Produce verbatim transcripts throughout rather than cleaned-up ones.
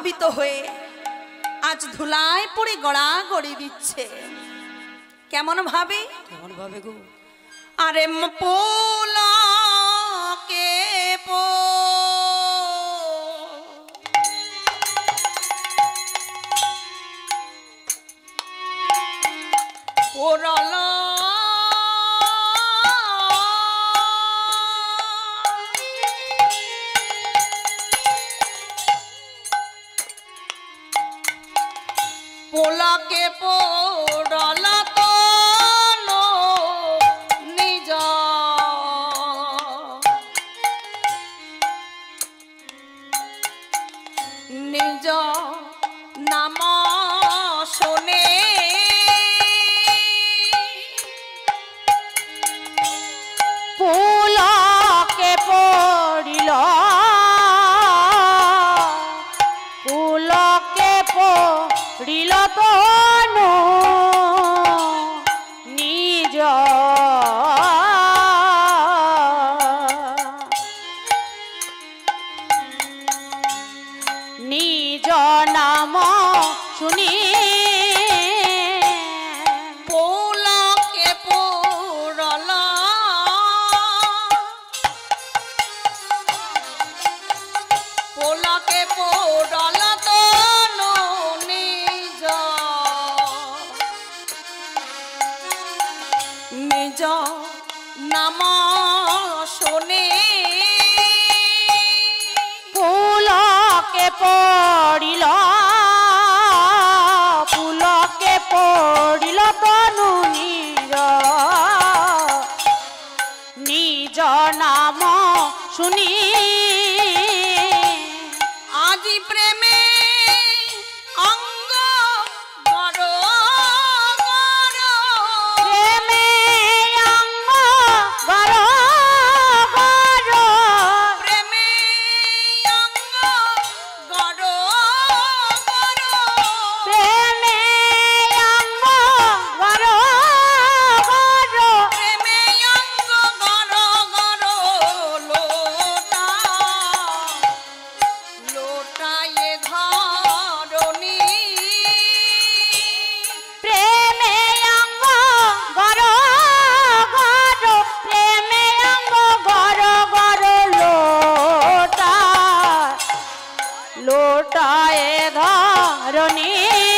প্রভাবিত হয়ে আজ ধুলায় পড়ে গড়াগড়ি দিচ্ছে। কেমন ভাবে কেমন ভাবে গো? আরে পোলাকে পো পোড়ালা পোলাকে পোড়ালা তো নিজ নিজ নাম শোনে পোলাকে পড়িল পোলাকে পড়িল তনু নিজ নিজ নাম শুনি পোলাকে পোড়ালা পোলাকে পোড়ালা তো নিজ নিজ নাম শোনে পুলকে পড়িল পুলকে পড়িল তনু নিজ নিজ নাম শুনি আজি প্রেমে অঙ্গ গড় গড় প্রেমে অঙ্গ গর গর প্রেমে অঙ্গ গড় গড় প্রেমে অঙ্গ গর গর প্রেমে অঙ্গ গড় গড় লোটা লোটায়ে ধরণী প্রেমে অঙ্গ গর গর প্রেমে অঙ্গ গর গর লোটা লোটায়ে ধরণী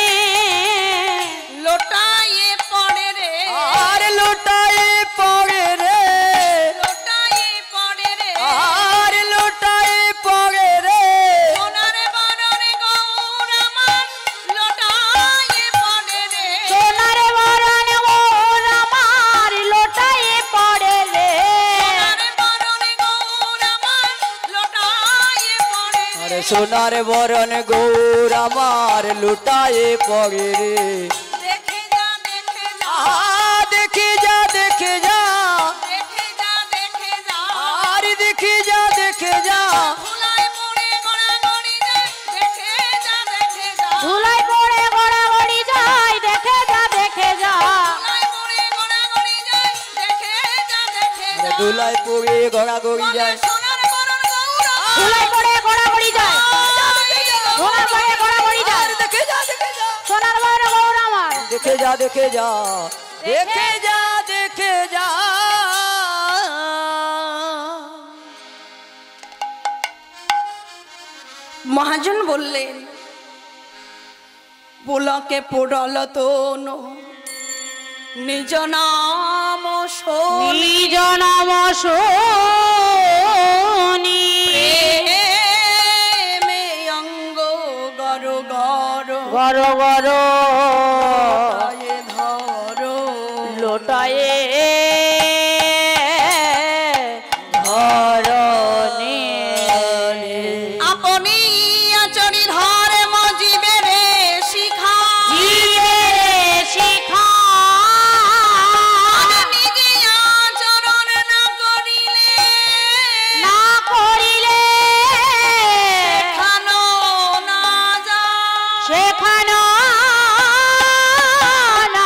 লোটায়ে পড়ে রে আর লোটায় পড়ে রে, লোটায়ে পড়ে রে আর লোটায় পড়ে রে, সোনারে বরণে গৌর আমার লোটায়ে পড়ে রে সোনার বরণ ওর আমার লোটায়ে পড়ে রে সোনারে বরণে গৌর আমার লোটায়ে পড়ে আরে সোনার বরণ গৌর আমার লুটায়ে পড়ে রে। দেখে যা দেখে যা আহা দেখে যা দেখে যা, দেখে যা দেখে যা আর দেখে যা দেখে যা, ধুলায় পড়ে গড়াগড়ি যায় দেখে যা দেখে যা ধুলাই পড়ে গড়াগড়ি যায় দেখে যা দেখে যা ধুলায় পড়ে গড়াগড়ি যায় দেখে যা দেখে আরে যা দুলাই পড়ে গড়াগড়ি যায়, সোনার বরণ গৌর ধুলাই পড়ে গড়াগড়ি যায় ধুলাই পড়ে গড়াগড়ি যায় আর দেখে যা দেখে যা, সোনার বরণ গৌর আমার দেখে যা দেখে যা, দেখে যা দেখে যা। মহাজন বললেন পোলাকে পোড়াল তো নিজ নাম শোনি নিজ নাম শুনি প্রেমে অঙ্গ গর গর গর গর পায়ে ধরো লোটায়ে ধরণী আপনি আচরি ধরে মজিবে রে শিখা জীবের শিখা আমি নিজে আচরণ না করিলে না করিলে খানো না যা সেখানো না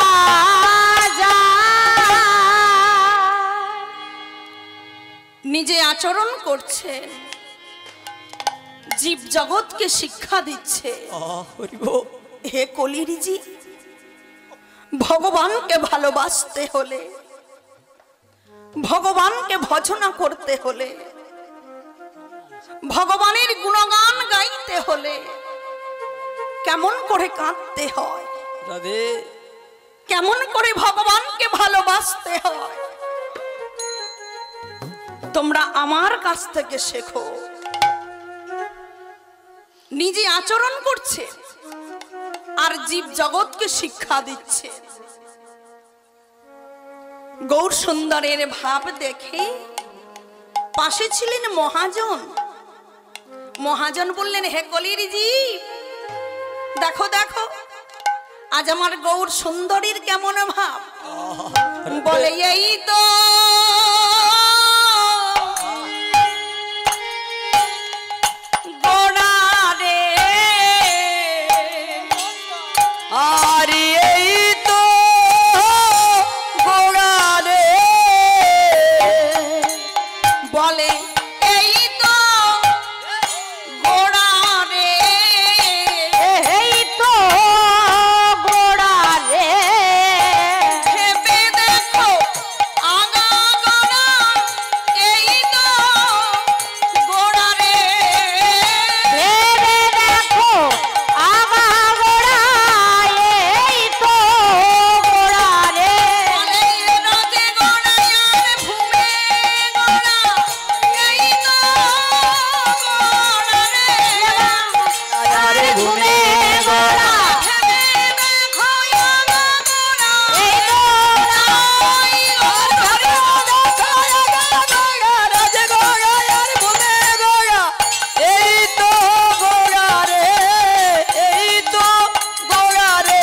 যায়। নিজে আচরণ করছেন জীব জগৎকে শিক্ষা দিচ্ছে। হে কলিরজি, ভগবানকে ভালোবাসতে হলে, ভগবানকে ভজনা করতে হলে, ভগবানের গুণগান গাইতে হলে কেমন করে কাঁদতে হয়, কেমন করে ভগবানকে ভালোবাসতে হয় তোমরা আমার কাছ থেকে শেখো। নিজে আচরণ করছে আর জীব জগৎকে শিক্ষা দিচ্ছে। গৌর সুন্দরের ভাব দেখে পাশে ছিলেন মহাজন। মহাজন বললেন, হে কলিরজি, দেখো দেখো আজ আমার গৌর সুন্দরীর কেমন ভাব। বলে, এই তো গোড়া রে, আর এই তো গোড়া রে। বলে, এই তো গোড়া রে, এই তো গোড়া রে। ভেবে দেখো আগা গোড়া, এই তো গোড়া রে। ভেবে দেখো আগা গোড়া, এই তো গোড়া রে। বলে, রাজে গোড়া আর ভূমে গোড়া, এই তো গোড়া রে। আরে ঘুমে গোড়া, ভেবে দেখো আগা গোড়া, এই তো রাজে গোড়া আর ঘুমে গোড়া, এই তো গোড়া রে, এই তো গোড়া রে।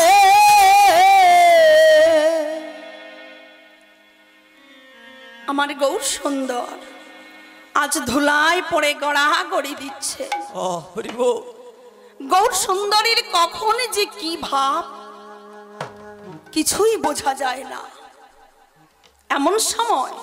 আমার গৌর সুন্দর আজ ধুলায় পড়ে গড়া গড়ি দিচ্ছে। ও হরি বল। গৌর সুন্দরীর কখন যে কি ভাব কিছুই বোঝা যায় না। এমন সময়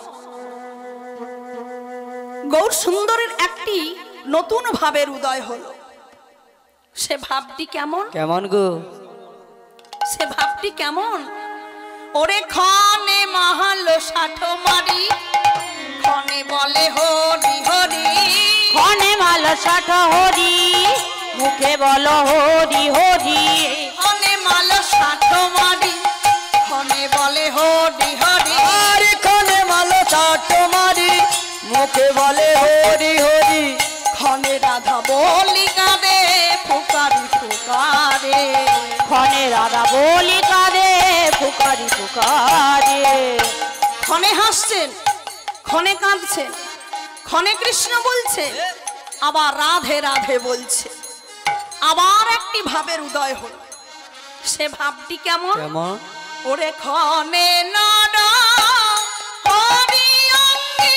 গৌর সুন্দরের একটি নতুন ভাবের উদয় হলো। সে ভাবটি কেমন? কেমন গো? সে ভাবটি কেমন? ওরে ক্ষণে মাহালো ষাঠো মারি, ক্ষণে বলে হরি হরি, ক্ষণে মালো ষাঠ হরি, মুখে বলো হরি হরি। ক্ষণে মালো ষাঠো মারি, ক্ষণে বলে হরি হরি। আর ক্ষণে মালো ষাট মারি, মুখে বলে হরি হরি। ক্ষণে রাধা বলি কাঁদে ফুকারি ফুকারে, ক্ষণে রাধা বলি কাঁদে ফুকারি ফুকারে। ক্ষণে হাসছেন, ক্ষণে কাঁদছেন, ক্ষণে কৃষ্ণ বলছে, আবার রাধে রাধে বলছে। আবার একটি ভাবের উদয় হল। সে ভাবটি কেমন? কেমন? ওরে ক্ষণে নর হরি অঙ্গে,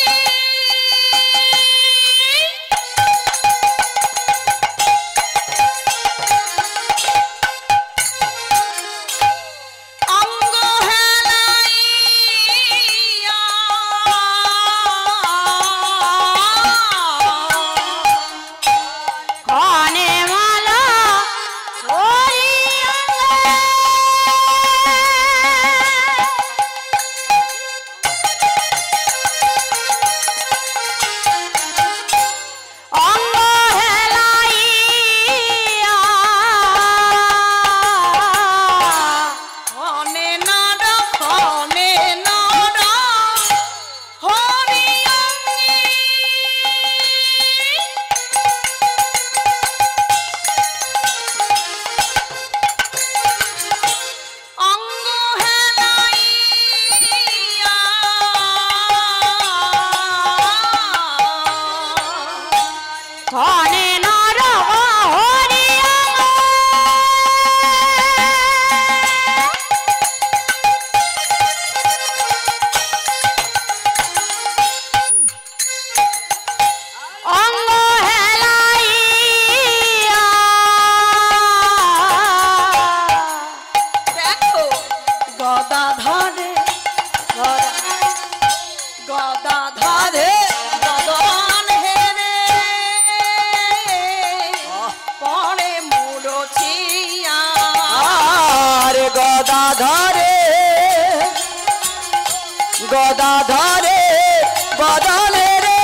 অঙ্গ হেলাইয়া, ক্ষণে মালা হরি অঙ্গে, গদাধরে বদনে রে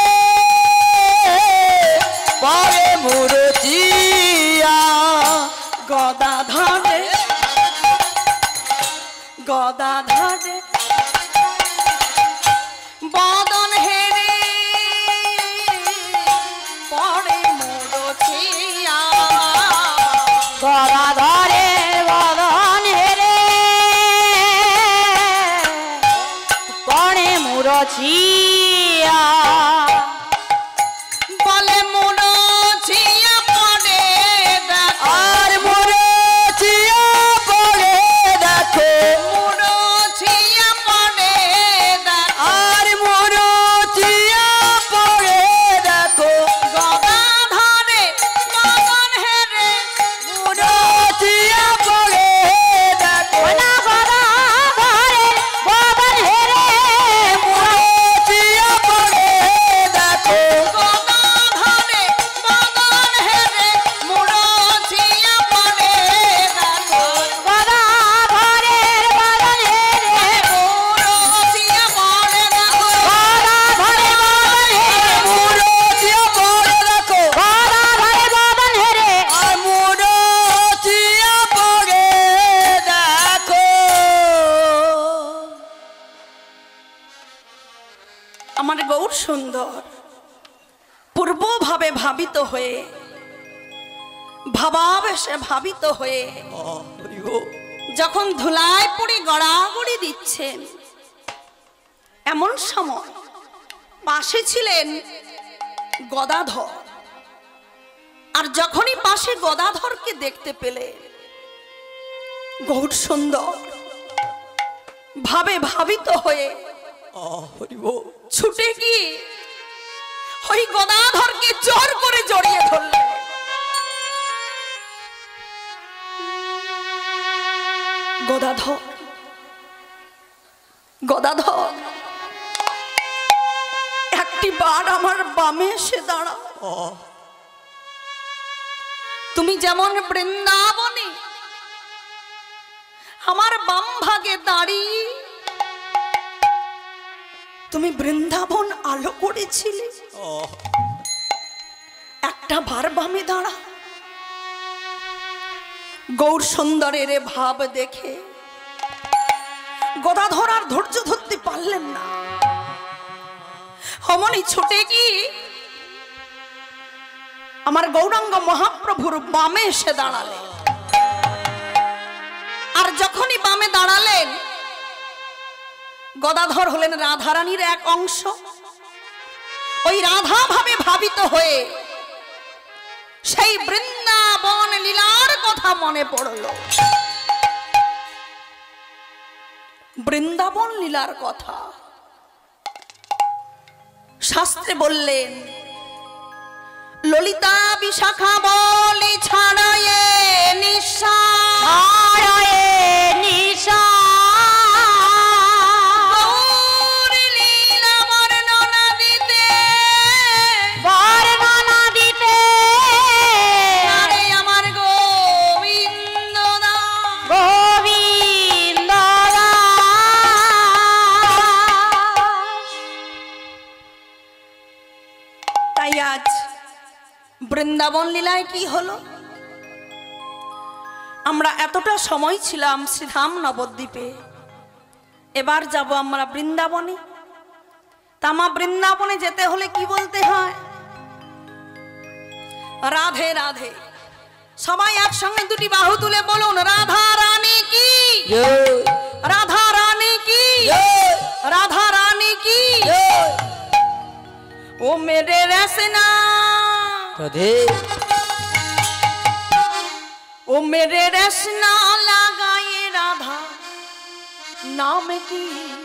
পরে মুরচিয়া গদাধরে গদাধরে বদন হেরে পড়ে মুরচিয়া গদাধরে বদন হেরে পড়ে মুরচিয়া বলে মুরচিয়া পড়ে দেখো আর মুরচিয়া পরে দেখো মুরচিয়া পড়ে দেখো আর মুরচিয়া পরে দেখো গদাধরে বদন হেরে মুরচিয়া পরে দেখো ওনা গদাধরে বদন হেরে মুরচিয়া পরে দেখো গদাধরে বদন হেরে মুরচিয়া পড়ে দেখো গদাধরের বদন হেরে মুরচিয়া পড়ে দেখো গদাধরে বদন হেরে মুরচিয়া পরে দেখো গদাধরে বদন হেরে আর মুরচিয়া পরে দেখো আমার গৌর সুন্দর পূর্বভাবে ভাবিত হয়ে ভাবাবেশে ভাবিত হয়ে যখন ধুলায় পড়ে গড়াগড়ি দিচ্ছেন এমন সময় পাশে ছিলেন গদাধর। আর যখনই পাশে গদাধরকে দেখতে পেলে গৌর সুন্দর ভাবে ভাবিত হয়ে ছুটে গিয়ে ওই গদাধরকে জোর করে জড়িয়ে ধরলেন। গদাধর গদাধর একটি বার আমার বামে এসে দাঁড়াও। তুমি যেমন বৃন্দাবনে আমার বাম ভাগে দাঁড়িয়ে তুমি বৃন্দাবন আলো করেছিলে, একটা বার বামে দাঁড়া। গৌর সুন্দরের এ ভাব দেখে গদাধর আর ধৈর্য ধরতে পারলেন না, অমনি ছুটে গিয়ে আমার গৌরাঙ্গ মহাপ্রভুর বামে এসে দাঁড়ালেন। আর যখনই বামে দাঁড়ালেন গদাধর হলেন রাধারানীর এক অংশ। ওই রাধা ভাবে ভাবিত হয়ে সেই বৃন্দাবন লীলার কথা মনে পড়ল। বৃন্দাবন লীলার কথা শাস্ত্রে বললেন, ললিতা বিশাখা বলি ছাড়ায়ে নিশা ছাড়ায়ে নিশা গৌর লীলা বর্ণনা দিতে বর্ণনা দিতে আরে আমার গোবিন্দ দাস গোবিন্দ দাস। তাই আজ বৃন্দাবন লীলায় কি হলো? আমরা এতটা সময় ছিলাম শ্রীধাম নবদ্বীপে, এবার যাব আমরা বৃন্দাবনে। তামা বৃন্দাবনে যেতে হলে কি বলতে হয়? রাধে রাধে। সবাই একসঙ্গে দুটি বাহু তুলে বলুন, রাধা রানী কি, রাধা রানী কি, রাধা রানী কি। ও মেরে রসনা রাধে ओ मेरे रसना लगाए राधा नाम की,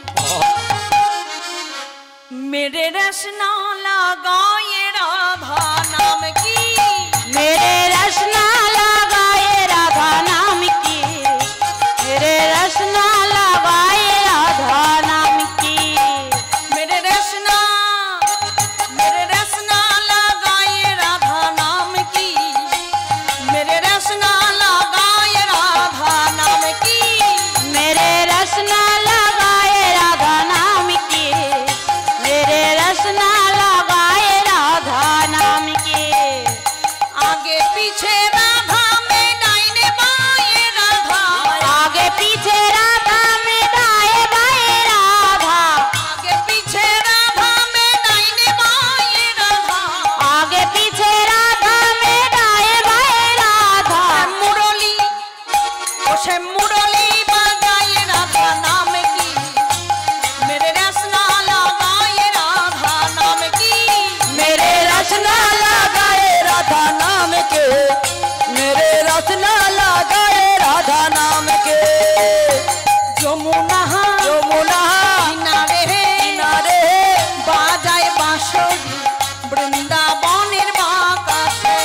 मेरे रसना लगाए राधा नाम की, मेरे रसना लगाए राधा नाम की, मेरे रसना लगाए राधा नाम की, मेरे रसना मेरे रसना लगाए राधा नाम की, मेरे रसना लगाए राधा नाम की, मेरे रसना लगाए राधा नाम की, पीछे राधा में दाहिने बाएं राधा, आगे पीछे राधा में दाएं बाएं राधा, आगे पीछे राधा में दाहिने बाएं राधा, आगे पीछे राधा में दाएं बाएं राधा। मुरली उसे मुरली बजाए राधा नाम की, मेरे रसना लगाए राधा नाम की, मेरे रसना लगाए राधा नाम के, मेरे रसना लगाए राधा नाम के। যমুনা যমুনা কিনারে কিনারে বাজায় বাঁশরি বৃন্দাবনের বাতাসে,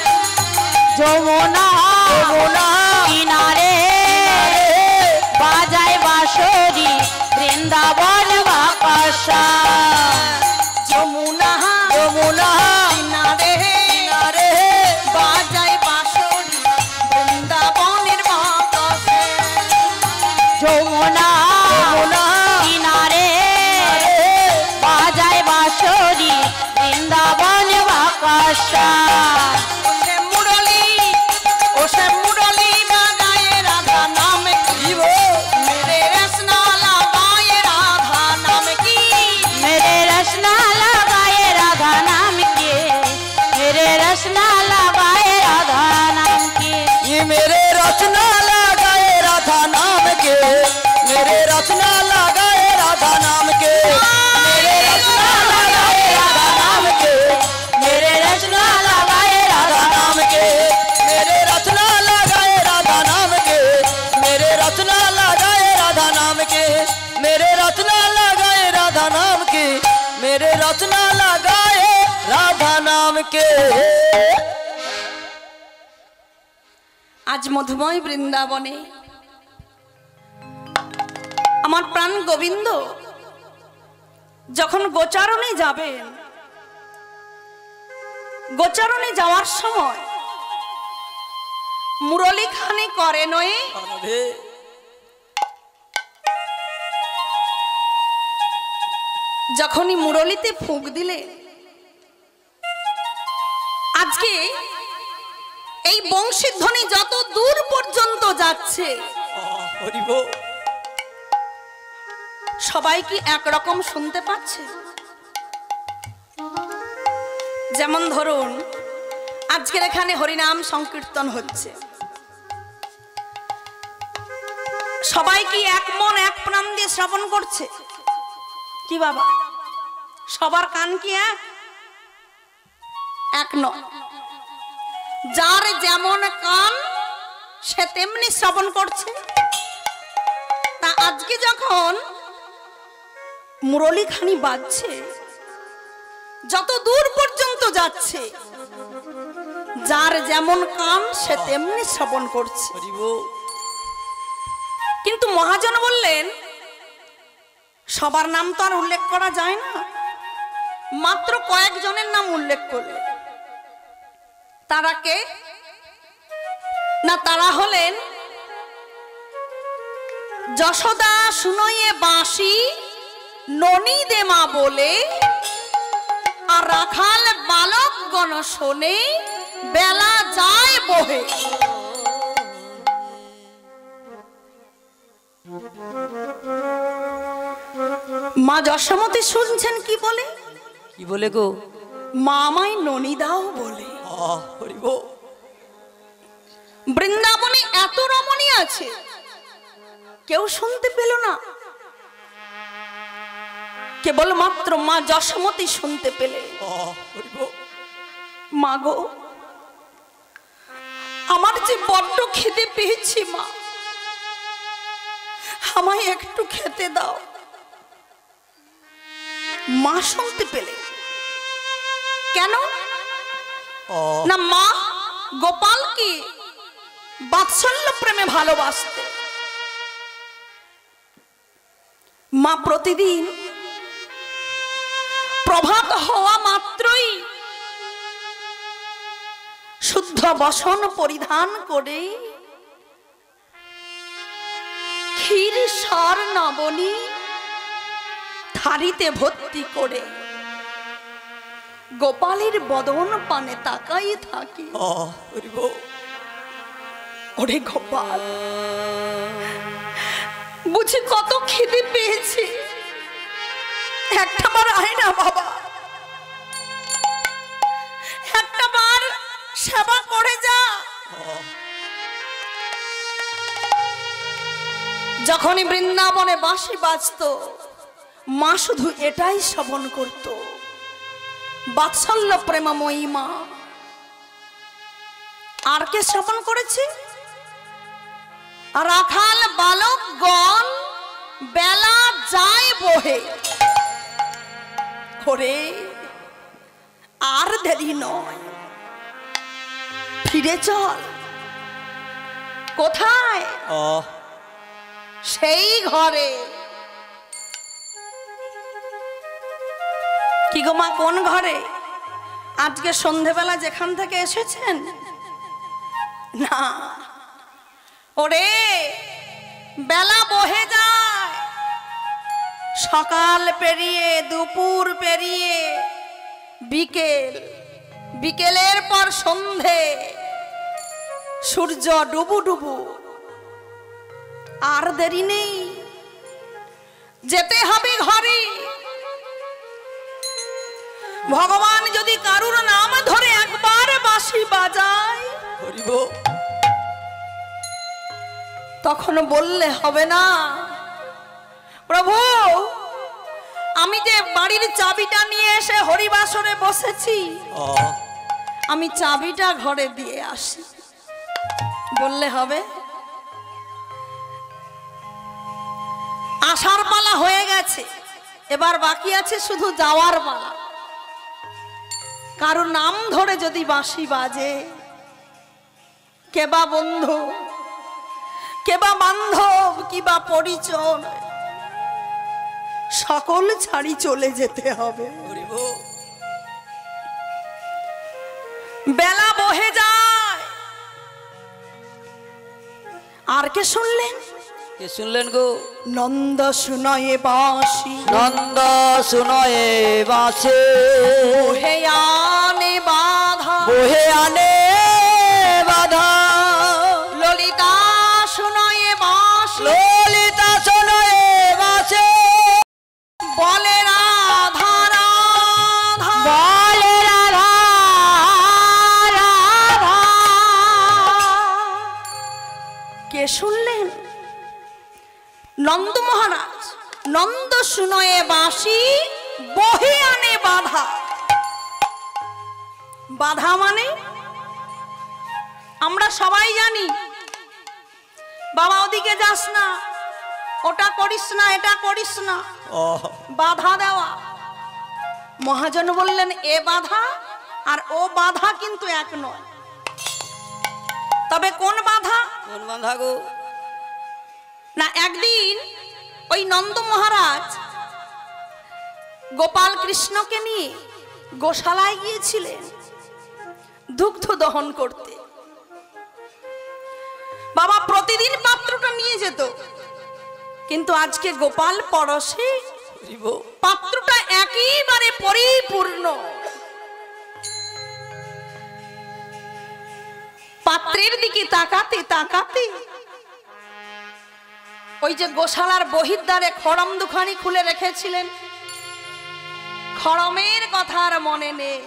যমুনা যমুনা কিনারে বাজায় বাঁশরি বৃন্দাবন বাকাশা। যমুনা যমুনা কিনারে কিনারে বাজায় বাঁশরি বৃন্দাবনের বাতাসে, যমুনা যমুনা কিনারে বাজায় বাঁশরি বৃন্দাবন বাকাশা। ওসে মুরলি ওসে মুরলি বাজায় রাধা নাম কি, মেরে রসনা লাগায় রাধা নাম কি, मेरे रसना लगाए राधा नाम के, मेरे रसना लगाए राधा नाम के। ये मेरे रचना लगाए राधा नाम के, मेरे रचना लगाए राधा नाम के, मेरे रचना लगाए राधा नाम के, मेरे रचना लगाए राधा नाम के, मेरे रचना लगाए राधा नाम के, मेरे रचना लगाए राधा नाम के, मेरे रचना लगाए राधा नाम के, मेरे रचना लगाए राधा नाम के। আজ মধুময় বৃন্দাবনে আমার প্রাণ গোবিন্দ যখন গোচারণে যাবেন, গোচারণে যাওয়ার সময় মুরলীখানি করে নয়, যখনই মুরলীতে ফুঁক দিলে, আজকে এই বংশীধ্বনি যত দূর পর্যন্ত যাচ্ছে সবাই কি একরকম শুনতে পাচ্ছে? যেমন ধরুন আজকের এখানে হরিনাম সংকীর্তন হচ্ছে, সবাই কি এক মন এক প্রাণ দিয়ে শ্রবণ করছে কি বাবা? সবার কান কি এক এক নয়, যার যেমন কান সে তেমনি শ্রবণ করছে। তা আজকে যখন মুরলীখানি বাজছে, যত দূর পর্যন্ত যাচ্ছে, যার যেমন কান সে তেমনি শ্রবণ করছে। কিন্তু মহাজন বললেন সবার নাম তো আর উল্লেখ করা যায় না, মাত্র কয়েকজনের নাম উল্লেখ করলেন। তারা কে না? তারা হলেন যশোদা শুনয়ে বাঁশি ননী দে মা বলে, আর রাখাল বালক গণ শোনে বেলা যায় বহে। মা যশোমতী শুনছেন কি বলে? কি বলে গো? মা আমায় ননী দাও বলে। হরিব বৃন্দাবনে এত রমণী আছে, কেউ শুনতে পেল না, কেবলমাত্র মা যশোমতী শুনতে পেলে। মা গো, আমার যে বড্ড খেতে পেয়েছি মা, আমায় একটু খেতে দাও। মা শুনতে পেলে কেন না? মা গোপাল কি বাৎসল্য প্রেমে ভালোবাসতে। মা প্রতিদিন প্রভাত হওয়া মাত্রই শুদ্ধ বসন পরিধান করে ক্ষীর সার নবনী থারিতে ভর্তি করে গোপালের বদন পানে তাকাই থাকি। ওরে গোপাল, বুঝি কত খিদে পেয়েছি, একটা বার আয় না বাবা, একটা বার সেবা করে যা। যখনই বৃন্দাবনে বাঁশি বাজতো, মা শুধু এটাই শ্রবণ করত, বাৎসল্য প্রেমময়ী মা। আর কে শ্রবণ করেছে? রাখাল বালকগণ বেলা যায় বহে। ওরে আর দেরি নয়, ফিরে চল। কোথায়? সেই ঘরে। কি গো মা, কোন ঘরে? আজকে সন্ধেবেলা যেখান থেকে এসেছেন না, ওরে বেলা বহে যায়, সকাল পেরিয়ে দুপুর পেরিয়ে বিকেল, বিকেলের পর সন্ধে, সূর্য ডুবু ডুবু। আর দেরি নেই, যেতে হবে ঘরে। ভগবান যদি কারুর নাম ধরে একবার বাঁশি বাজায়, তখন বললে হবে না, প্রভু আমি যে বাড়ির চাবিটা নিয়ে এসে হরিবাসরে বসেছি, আমি চাবিটা ঘরে দিয়ে আসি, বললে হবে? আসার পালা হয়ে গেছে, এবার বাকি আছে শুধু যাওয়ার পালা। কারো নাম ধরে যদি বাঁশি বাজে, কেবা বন্ধু, কেবা বান্ধব, কিবা পরিচয়, সকল ছাড়ি চলে যেতে হবে। বেলা বহে যায়। আর কে শুনলেন? কে শুনলেন গো? নন্দ শুনয়ে বাঁশি, নন্দ শুনয়ে বাঁশি, বহে আনে বাধা, বহে আনে বাধা। ললিতা শুনয়ে বাঁশি, ললিতা শুনয়ে বাঁশি, বলে রাধা রাধা, বলে রাধা রাধা। কে শুনলেন? নন্দ মহারাজ। নন্দ শুনয়ে বাঁশি, বহে আনে বাধা। বাধা মানে আমরা সবাই জানি, বাবা ওদিকে যাস না, ওটা করিস না, এটা করিস না, বাধা দেওয়া। মহাজন বললেন এ বাধা আর ও বাধা কিন্তু এক নয়। তবে কোন বাধা? কোন বাধা গো? না, একদিন ওই নন্দ মহারাজ গোপাল কৃষ্ণকে নিয়ে গোশালায় গিয়েছিলেন দুগ্ধ দহন করতে। বাবা প্রতিদিন পাত্রটা নিয়ে যেত, কিন্তু আজকে গোপাল পরশে পাত্রটা একেবারে পরিপূর্ণ। পাত্রের দিকে তাকাতে তাকাতে ওই যে গোশালার বহির্দ্বারে খড়ম দুখানি খুলে রেখেছিলেন, খড়মের কথা আর মনে নেই।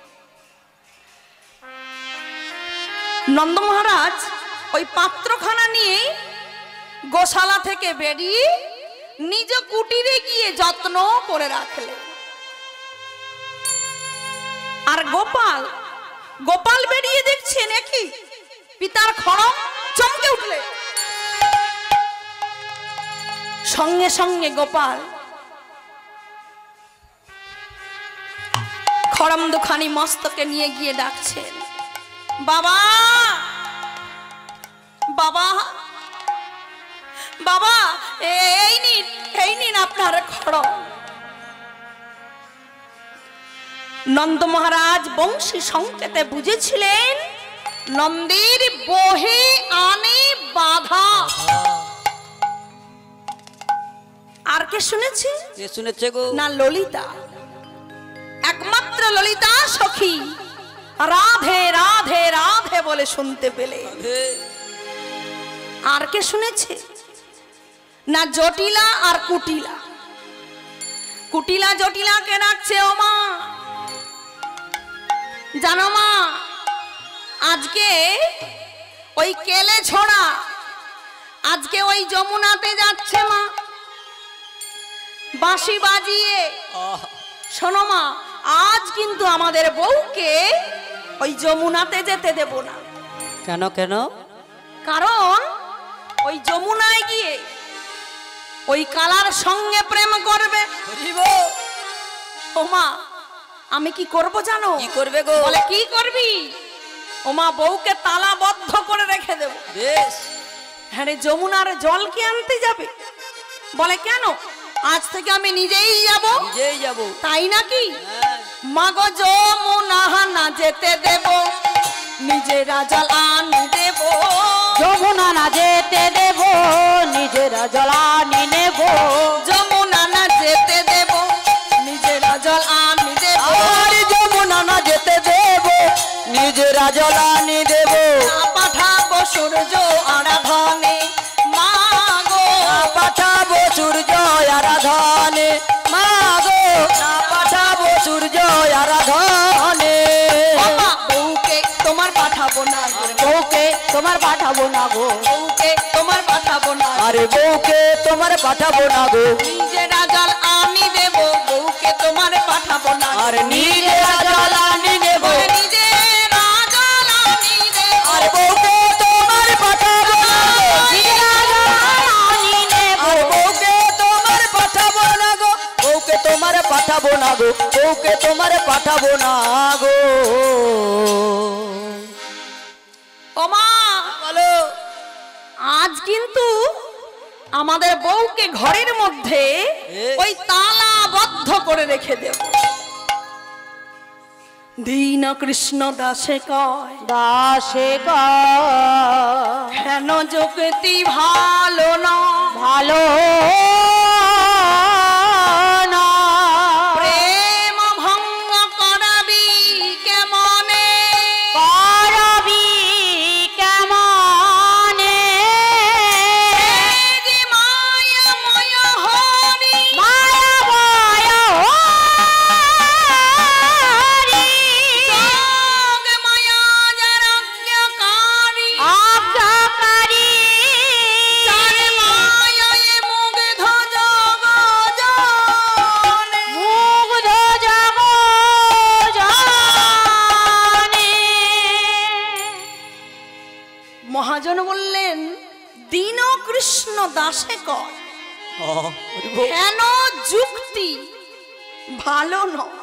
নন্দ মহারাজ ওই পাত্রখানা নিয়ে গোশালা থেকে বেরিয়ে নিজ কুটিরে গিয়ে যত্ন করে রাখলেন। আর গোপাল গোপাল বেরিয়ে দেখছে নাকি পিতার খড়ম, চমকে উঠলে সঙ্গে সঙ্গে গোপাল খড়ম দুখানি মস্তকে নিয়ে গিয়ে ডাকছেন, বাবা বাবা বাবা, এই নিন এই নিন আপনার খড়ম। নন্দ মহারাজ বংশী সংকেতে বুঝেছিলেন নন্দের বহে আনে বাধা। আর কে শুনেছে? কে শুনেছে গো? না ললিতা। একমাত্র ললিতা সখী রাধে রাধে রাধে বলে শুনতে পেলে। আর কে শুনেছে? না জটিলা আর কুটিলা। কুটিলা জটিলাকে ডাকছে, ও মা জানো মা, আজকে ওই কেলে ছোড়া আজকে ওই যমুনাতে যাচ্ছে মা বাঁশি বাজিয়ে। শোনো মা, আজ কিন্তু আমাদের বউকে ওই যমুনাতে যেতে দেব না। কেন কেন? কারণ ওই যমুনায় গিয়ে ওই কালার সঙ্গে প্রেম করবে। ও মা, আমি কি করব জানো? কি করবে গো? বলে কি করবি? ও মা, বউকে তালাবদ্ধ করে রেখে দেব। বেশ। হ্যাঁ রে, যমুনার জল কি আনতে যাবে? বলে কেন, আজ থেকে আমি নিজেই যাব। নিজেই যাব। তাই নাকি? মাগো যমুনা না যেতে দেব, নিজেরা জল আনি দেব। যমুনা না যেতে দেব, নিজেরা জলানি নেব। যমুনা না যেতে দেব, নিজেরা জল আনি দেব। আর যমুনা না যেতে দেব, নিজেরা জলানি দেব। না পাঠাবো সূর্য আরাধনে মাগো, না পাঠাবো সূর্য আরাধনে মাগো, না পাঠাবো সূর্য আরাধনে। বাবা বউকে তোমার পাঠাবো না গো, বউকে তোমার পাঠাবো না গো। বউকে তোমার পাঠাবো না। আরে বউকে তোমার পাঠাবো না গো। নিজেরা জল আনি দেব, বউকে তোমার পাঠাবো না। আর নিজেরা জলানি দেব, নিজেরা জল আনি দেব। আর বউকে তোমার পাঠাবো না গো। নিজেরা জলানি নেব। আর বউকে তোমার পাঠাবো না গো, বউকে তোমার পাঠাবো না গো, বউকে তোমার পাঠাবো না গো। ও মা, বলো। আজ কিন্তু আমাদের বউকে ঘরের মধ্যে ওই তালাবদ্ধ করে রেখে দেব। দীন কৃষ্ণ দাসে কয়, দাসে কয় হেন যুক্তি ভালো না, ভালো না। প্রেম ভঙ্গ করাবি কেমনে, করবি কেমনে? এই যে মায়াময় হরি, মায়াময় হরি, যোগ মায়া যার আজ্ঞাকারী, আজ্ঞাকারী, যার মায়ায় মুগ্ধ জগজনে। মুগ্ধ জগজনে। মহাজন বললেন, দীন কৃষ্ণ দাসে কয়, কেন যুক্তি ভালো নয়।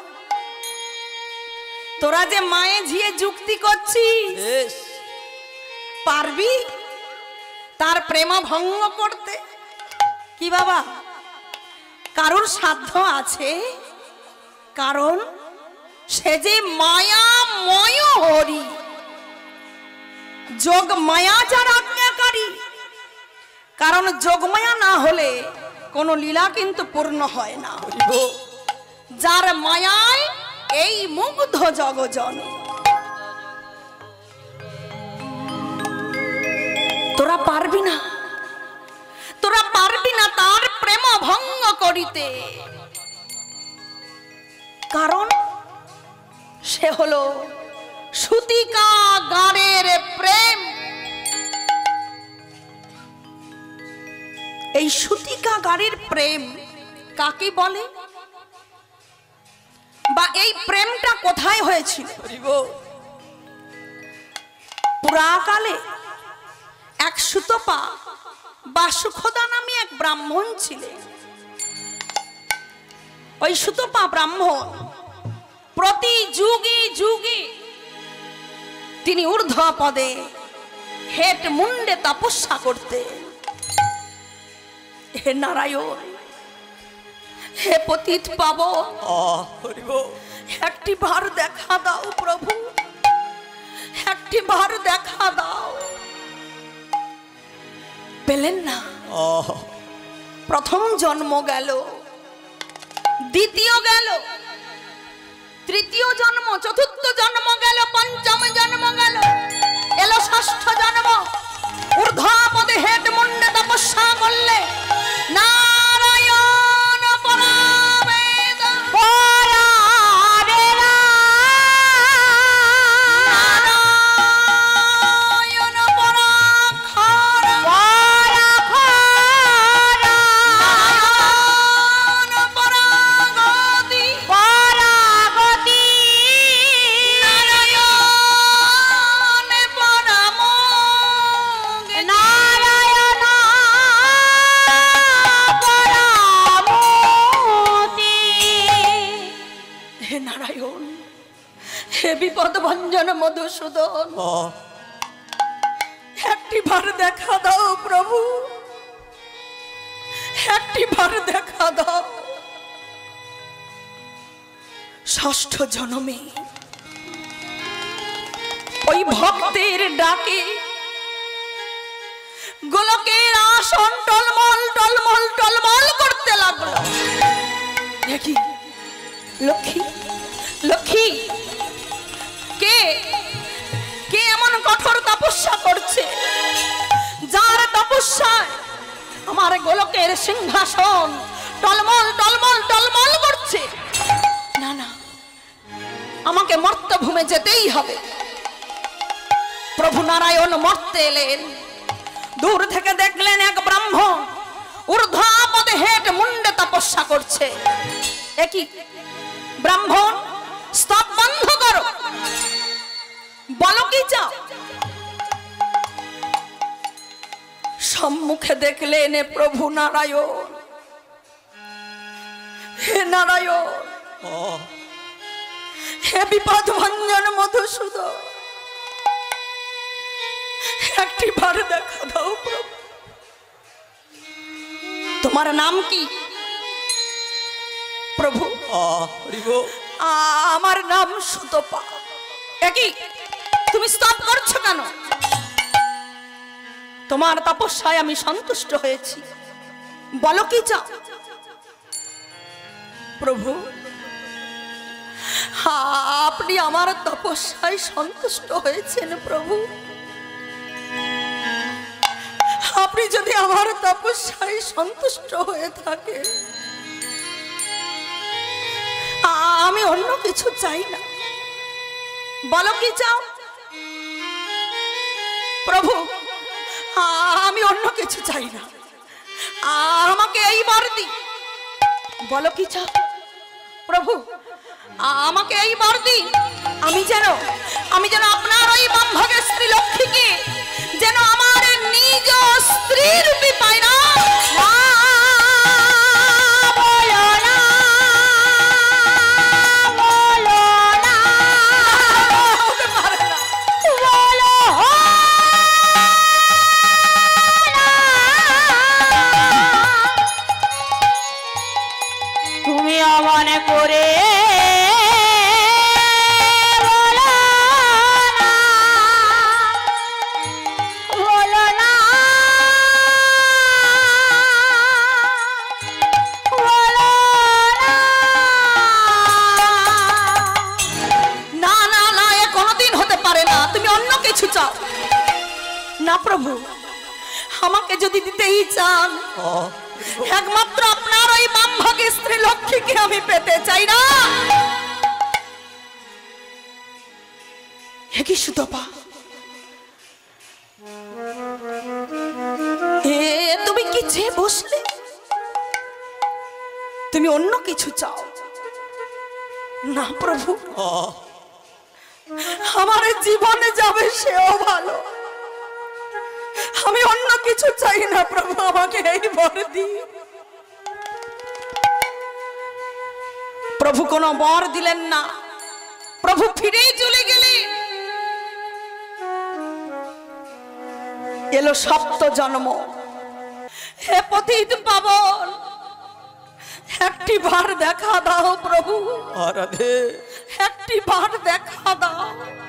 তোরা যে মায়ে ঝিয়ে যুক্তি করছিস, বেশ। পারবি তার প্রেম ভঙ্গ করতে? কি বাবা, কারোর সাধ্য আছে? কারণ সে যে মায়াময় হরি, যোগ মায়া যার আজ্ঞাকারী। কারণ যোগমায়া না হলে কোনো লীলা কিন্তু পূর্ণ হয় না। যার মায়ায় এই মুগ্ধ জগজন। তোরা পারবি না, তোরা পারবি না তার প্রেম ভঙ্গ করিতে। কারণ সে হলো সুতিকা গানের প্রেম। এই সুতিকা গানের প্রেম কাকে বলে, বা এই প্রেমটা কোথায় হয়েছিল? পুরাকালে এক সুতপা বা সুখদা নামে এক ব্রাহ্মণ ছিলেন। ওই সুতপা ব্রাহ্মণ প্রতি যুগে যুগে তিনি ঊর্ধ্ব পদে হেট মুন্ডে তপস্যা করতেন। হে নারায়ণ, হে পতিত পাবন, একটি বার দেখা দাও প্রভু, একটি বার দেখা দাও। পেলেন না। প্রথম জন্ম গেল, দ্বিতীয় গেল, তৃতীয় জন্ম, চতুর্থ জন্ম গেল, পঞ্চম জন্ম গেল, এলো ষষ্ঠ জন্ম। ঊর্ধ্বপদে হেট মুন্ডে তপস্যা করলে নারায়ণ পরাবেদ পরাবেদা নারায়ণ পরাক্ষর পরাক্ষর নারায়ণ পরাগতি পরাগতি নারায়ণ পরামোগতি নারায়ণ পরামূর্তি। হে নারায়ণ, হে বিপদ ভঞ্জন মধুসূদন, একটি বার দেখা দাও প্রভু, একটি বার দেখা দাও। ষষ্ঠ জন্মে ওই ভক্তের ডাকে গোলকের আসন টলমল টলমল টলমল করতে লাগলো। দেখি লক্ষ্মী, লক্ষ্মী কে কে এমন কঠোর তপস্যা করছে যার তপস্যায় আমার গোলকের সিংহাসন টলমল টলমল টলমল করছে। না না, আমাকে মর্তভূমে যেতেই হবে। প্রভু নারায়ণ মর্তে এলেন। দূর থেকে দেখলেন এক ব্রাহ্মণ ঊর্ধ্বপদে হেঁট মুন্ডে তপস্যা করছে। একই ব্রাহ্মণ, স্তব বন্ধ করো, বলো কি চাও। সম্মুখে দেখলেন প্রভু নারায়ণ। হে নারায়ণ, হে বিপদ ভঞ্জন মধুসূদন, একটি বার দেখা দাও প্রভু। তোমার নাম কি প্রভু? আমার নাম সুতপা। একই তুমি স্তব করছো কেন? তোমার তপস্যায় আমি সন্তুষ্ট হয়েছি, বলো কি চাও। প্রভু, আপনি আমার তপস্যায় সন্তুষ্ট হয়েছেন প্রভু। আপনি যদি আমার তপস্যায় সন্তুষ্ট হয়ে থাকে, আমি অন্য কিছু চাই না, বলো কি চাও। প্রভু, আমি অন্য কিছু চাই না, আমাকে এই বরদি, বলো কি চাও। প্রভু, আমাকে এই বরদি, আমি যেন আমি যেন আপনার ওই বামভাগের স্ত্রী লক্ষ্মীকে যেন আমার নিজ স্ত্রী রূপে পাই না। বলো না, বলো না, হতে পারে না। বলো না। তুমি অমন করে বলো না, বলো না, বলো না। না না না, এ কোনোদিন হতে পারে না, তুমি অন্য কিছু চাও না। প্রভু, আমাকে যদি দিতেই চান, একমাত্র আপনার ওই বামভাগের স্ত্রী লক্ষ্মীকে আমি পেতে চাই না। হে কি সুতপা, এ তুমি কি চেয়ে বসলে? তুমি অন্য কিছু চাও না। প্রভু, আমার জীবনে যাবে সেও ভালো, আমি অন্য কিছু চাই না। প্রভু, আমাকে এই বর দিন। প্রভু কোনো বর দিলেন না, প্রভু ফিরেই চলে গেলেন। এলো সপ্ত জন্ম। হে পতিত পাবন, একটি বার দেখা দাও প্রভু, একটি বার দেখা দাও।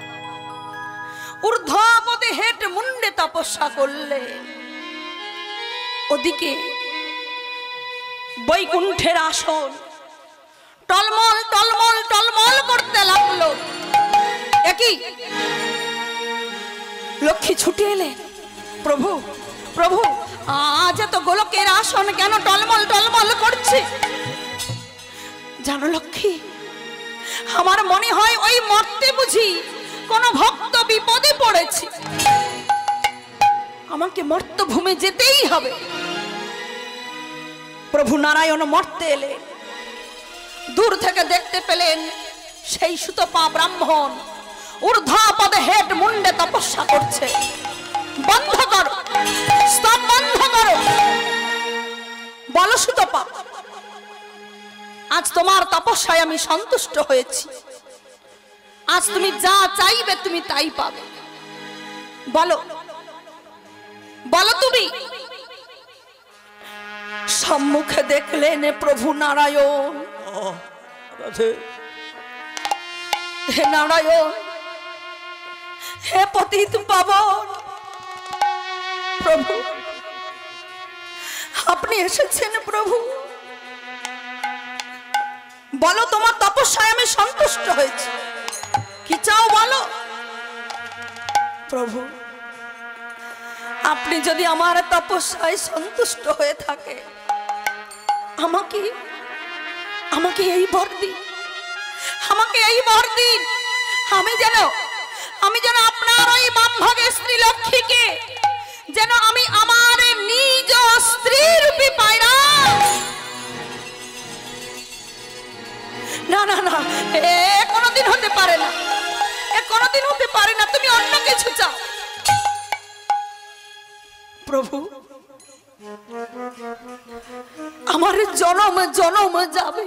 ঊর্ধ্বপদে হেঁট মুন্ডে তপস্যা করলে, ওদিকে বৈকুণ্ঠের আসন টলমল টলমল টলমল করতে লাগলো। একই লক্ষ্মী ছুটে এলে, প্রভু প্রভু আজ এত গোলকের আসন কেন টলমল টলমল করছে? জানো লক্ষ্মী, আমার মনে হয় ওই মর্তে বুঝি কোন ভক্ত বিপদে পড়েছে, আমাকে মর্তভূমে যেতেই হবে। প্রভু নারায়ণ মর্তে এলে, দূর থেকে দেখতে পেলেন সেই সুতপা ব্রাহ্মণ ঊর্ধ্বপদে হেড মুন্ডে তপস্যা করছে। বন্ধ করো, স্তব বন্ধ করো। বলো সুতপা, আজ তোমার তপস্যায় আমি সন্তুষ্ট হয়েছি, আজ তুমি যা চাইবে তুমি তাই পাবে। বলো বলো তুমি। সম্মুখে দেখলেন প্রভু নারায়ণ। হে নারায়ণ, হে পতিত পাবন প্রভু, আপনি এসেছেন প্রভু। বলো তোমার তপস্যায় আমি সন্তুষ্ট হয়েছি, কি চাও বলো। প্রভু, আপনি যদি আমার তপস্যায় সন্তুষ্ট হয়ে থাকে, আমাকে আমাকে এই বর দিন, আমাকে এই বর দিন। আমি যেন আমি যেন আপনার ওই বামভাগের স্ত্রী লক্ষ্মীকে যেন আমি আমার নিজ স্ত্রী রূপে পাই না। না না না, এ কোনোদিন হতে পারে না, এ কোনোদিন হতে পারে না। তুমি অন্য কিছু চাও। প্রভু, আমার জনম জনম যাবে,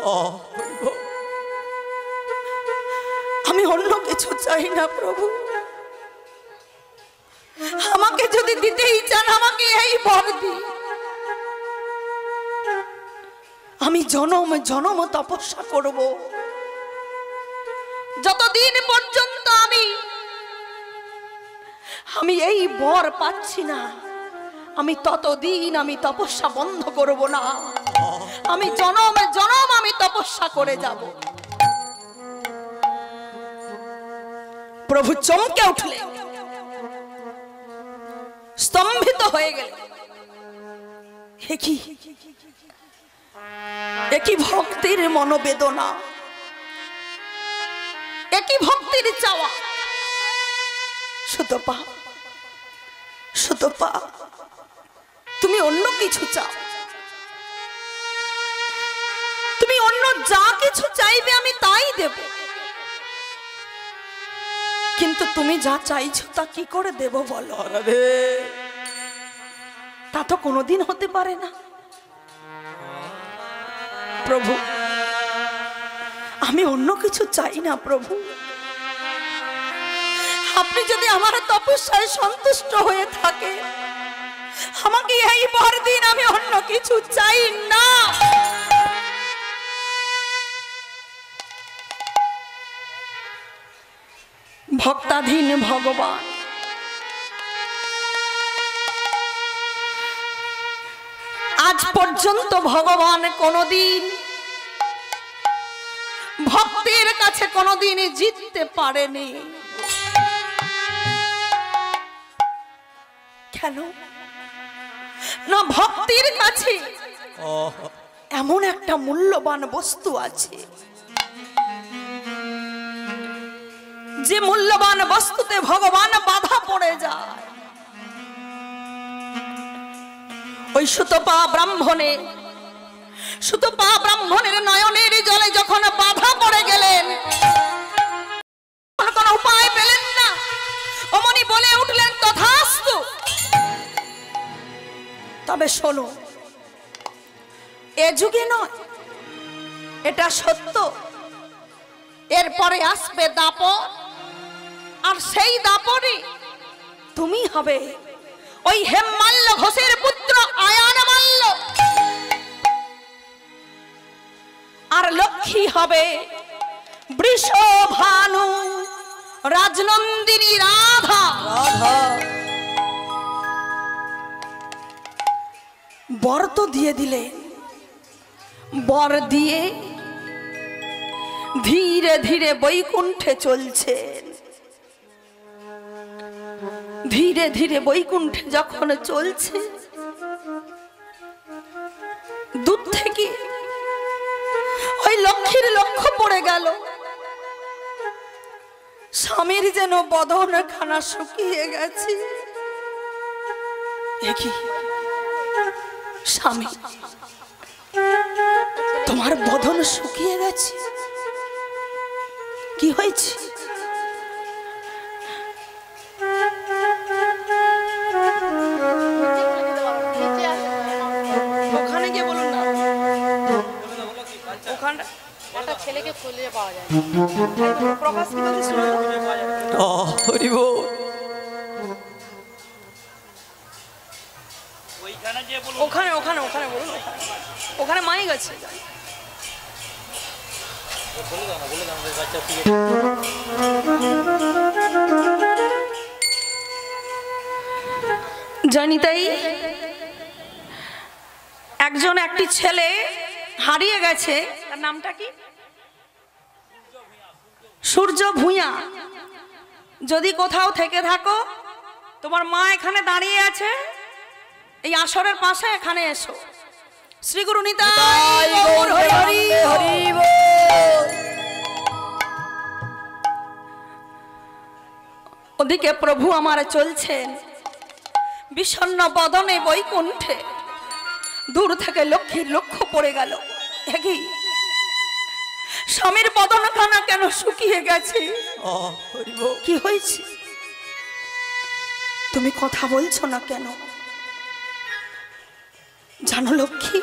আমি অন্য কিছু চাই না প্রভু। আমাকে যদি দিতেই চান, আমাকে এই বর দিন। আমি জনম জনম তপস্যা করব, যতদিন পর্যন্ত আমি আমি এই বর পাচ্ছি না, আমি ততদিন আমি তপস্যা বন্ধ করব না। আমি জনম জনম আমি তপস্যা করে যাব। প্রভু চমকে উঠলে, স্তম্ভিত হয়ে গেল। একই একই ভক্তির মনোবেদনা, একই ভক্তির চাওয়া। সুতপা সুতপা, তুমি অন্য কিছু চাও, তুমি অন্য যা কিছু চাইবে আমি তাই দেব, কিন্তু তুমি যা চাইছো তা কি করে দেব বলো? তা তো কোনোদিন হতে পারে না। প্রভু, আমি অন্য কিছু চাই না প্রভু। আপনি যদি আমার তপস্যায় সন্তুষ্ট হয়ে থাকে, আমাকে এই বর দিন, আমি অন্য কিছু চাই না। ভক্তাধীন ভগবান, আজ পর্যন্ত ভগবান কোনদিন ভক্তের কাছে কোনদিন জিততে পারেনি। কেন না? ভক্তির কাছে এমন একটা মূল্যবান বস্তু আছে, যে মূল্যবান বস্তুতে ভগবান বাধা পড়ে যায়। ওই সুতপা ব্রাহ্মণে সুতপা ব্রাহ্মণের নয়নের জলে যখন বাধা পড়ে গেলেন, কোন উপায় পেলেন না, অমনি বলে উঠলেন তথাস্তু। তবে শোনো, এ যুগে নয়, এটা সত্য, এরপরে আসবে দাপর, আর সেই দাপরে তুমি হবে ওই হেমমাল্য ঘোষের পুত্র আয়ান মাল্য, আর লক্ষ্মী হবে বৃষভানু রাজনন্দিনী রাধা। বর তো দিয়ে দিলে, বর দিয়ে ধীরে ধীরে বৈকুণ্ঠে চলছেন। ধীরে ধীরে বৈকুণ্ঠে যখন চলছে, দূর থেকে ওই লক্ষ্মীর লক্ষ্য পড়ে গেল স্বামীর যেন বদন খানা শুকিয়ে গেছে। একই স্বামী, তোমার বদন শুকিয়ে গেছে, কি হয়েছে? ওখানে গিয়ে বলুন না, ওখানে একটা ছেলেকে খুঁজে পাওয়া যায়। প্রকাশ কি বলে শুনুন। ও হরি বল। ওখানে ওখানে ওখানে বলুন, ওখানে মাইক আছে। জানি তাই একজন একটি ছেলে হারিয়ে গেছে, তার নামটা কি? সূর্য ভূঁইয়া। যদি কোথাও থেকে থাকো, তোমার মা এখানে দাঁড়িয়ে আছে, এই আসরের পাশে এখানে এসো। শ্রী গুরু নিতাই গৌর হরি হরি হরি বল। ওদিকে প্রভু আমার চলছেন বিষণ্ণ বদনে বৈকুণ্ঠে। দূর থেকে লক্ষ্মীর লক্ষ্য পড়ে গেল, একই স্বামীর বদনখানা কেন শুকিয়ে গেছে? কি হয়েছে? তুমি কথা বলছো না কেন? জানো লক্ষ্মী,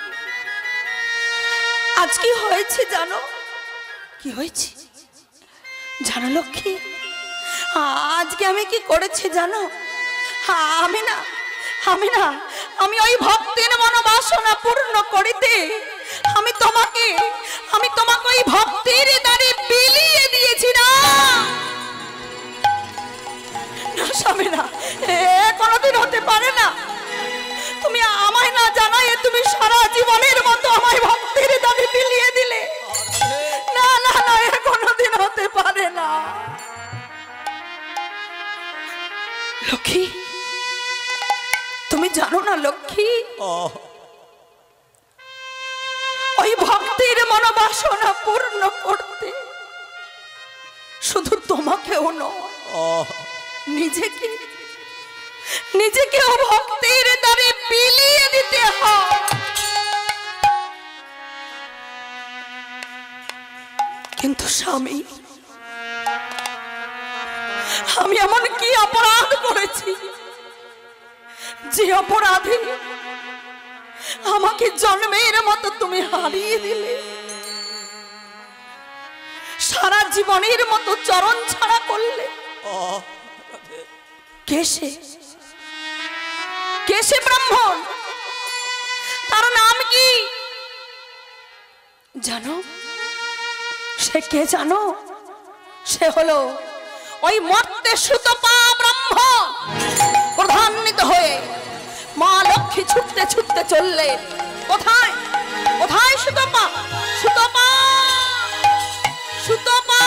আজ কি হয়েছে জানো? কি হয়েছে জানো লক্ষ্মী? আজকে আমি কি করেছি জানো? আমি না আমি না আমি ওই ভক্তের মনোবাসনা পূর্ণ করিতে আমি তোমাকে আমি তোমাকে ওই ভক্তের দ্বারে বিলিয়ে দিয়েছি না। না স্বামী না, এ কোনোদিন হতে পারে না। তুমি আমায় না জানাই তুমি সারা জীবনের মতো আমায় ভক্তের দ্বারে বিলিয়ে দিলে। না না না, এ কোনোদিন হতে পারে না। লক্ষ্মী, তুমি জানো না লক্ষ্মী, ওই ভক্তের মনোবাসনা পূর্ণ করতে শুধু তোমাকেও নয়, নিজেকে নিজেকেও ভক্তের দ্বারে বিলিয়ে দিতে হয়। কিন্তু স্বামী, আমি এমন কি অপরাধ করেছি যে অপরাধে আমাকে জন্মের মতো তুমি হারিয়ে দিলে, সারা জীবনের মতো চরণ ছাড়া করলে? কেসে কেসে ব্রাহ্মণ, তার নাম কি জানো? সে কে জানো? সে হলো ওই মর্তে সুতপা ব্রাহ্মণ। প্রধান্বিত হয়ে মা লক্ষ্মী ছুটতে ছুটতে চললেন। কোথায় কোথায় সুতপা? সুতপা সুতপা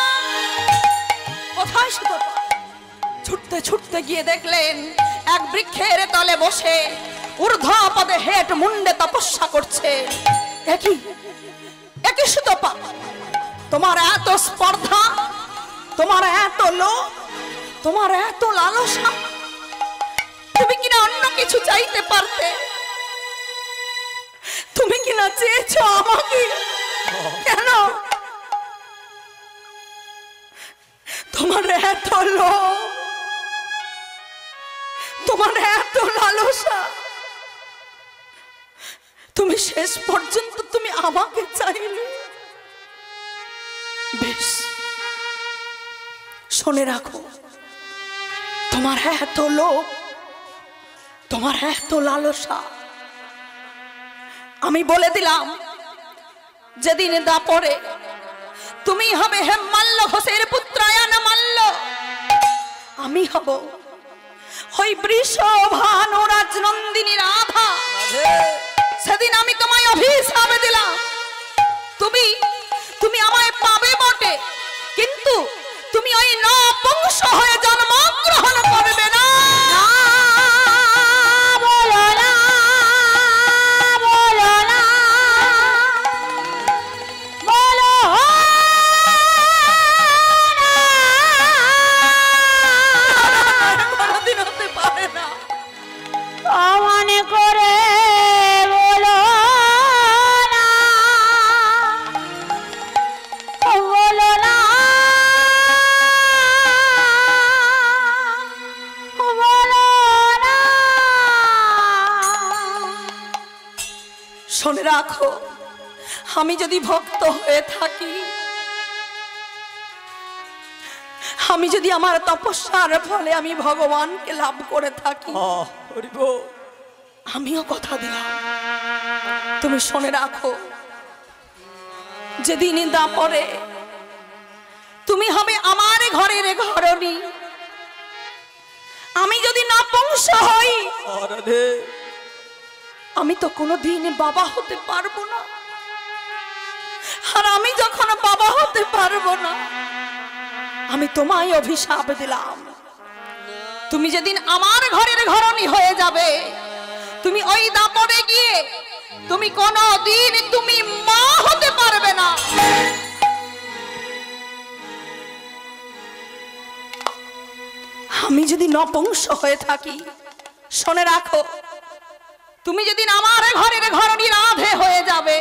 কোথায় সুতপা? ছুটতে ছুটতে গিয়ে দেখলেন এক বৃক্ষের তলে বসে ঊর্ধ্ব পদে হেট মুন্ডে তপস্যা করছে। একই একই সুতপা, তোমার এত স্পর্ধা, তোমার এত লোভ, তোমার এত লালসা, তুমি কিনা অন্য কিছু চাইতে পারতে? তুমি কিনা চেয়েছো আমাকে? কেন? তোমার এত লোভ, তোমার এত লালসা, তুমি শেষ পর্যন্ত তুমি আমাকে চাইলে। বেশ, শুনে রাখো, তোমার এত লোভ, তোমার এত লালসা, আমি বলে দিলাম যেদিন দাপরে তুমি হবে হেমমাল্য ঘোষের পুত্রায়ন মাল্য, আমি হব ওই বৃষভানু রাজনন্দিনী রাধা। সেদিন আমি তোমায় অভিশাপ দিলাম, তুমি তুমি আমায় পাবে বটে, কিন্তু তুমি ওই নপুংস হয়ে জন্মগ্রহণ করবে না। বলো না, বলো না, বলো কোনোদিন হতে পারে না। মনে করে বলো না, বলো না, বলো না। শুনে রাখো, আমি যদি ভক্ত হয়ে থাকি, আমি যদি আমার তপস্যার ফলে আমি ভগবানকে লাভ করে থাকি, আমিও কথা দিলাম, তুমি শুনে রাখো, যেদিন দাপরে তুমি হবে আমার ঘরের ঘরণী, আমি যদি নপুংস হই, আমি তো কোনোদিন বাবা হতে পারবো না। আর আমি যখন বাবা হতে পারবো না, আমি তোমায় অভিশাপ দিলাম, তুমি যেদিন আমার ঘরের ঘরণী হয়ে যাবে, তুমি ওই দাপরে গিয়ে তুমি কোনোদিন তুমি মা হতে পারবে না। আমি যদি নপুংস হয়ে থাকি, শুনে রাখো, তুমি যেদিন আমার ঘরের ঘরণী রাধে হয়ে যাবে,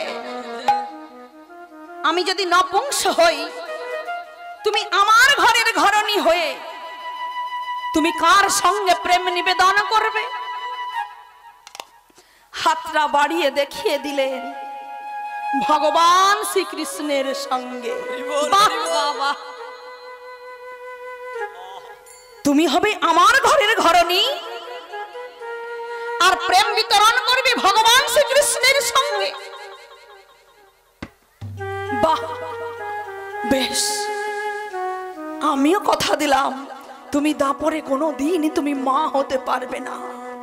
আমি যদি নপুংস হই, তুমি আমার ঘরের ঘরণী হয়ে তুমি কার সঙ্গে প্রেম নিবেদন করবে? হাতটা বাড়িয়ে দেখিয়ে দিলেন ভগবান শ্রীকৃষ্ণের সঙ্গে। বাহ বাবা, তুমি হবে আমার ঘরের ঘরণী আর প্রেম বিতরণ করবে ভগবান শ্রীকৃষ্ণের সঙ্গে। বাহ, বেশ, আমিও কথা দিলাম, তুমি দাপরে কোনো দিন তুমি মা হতে পারবে না।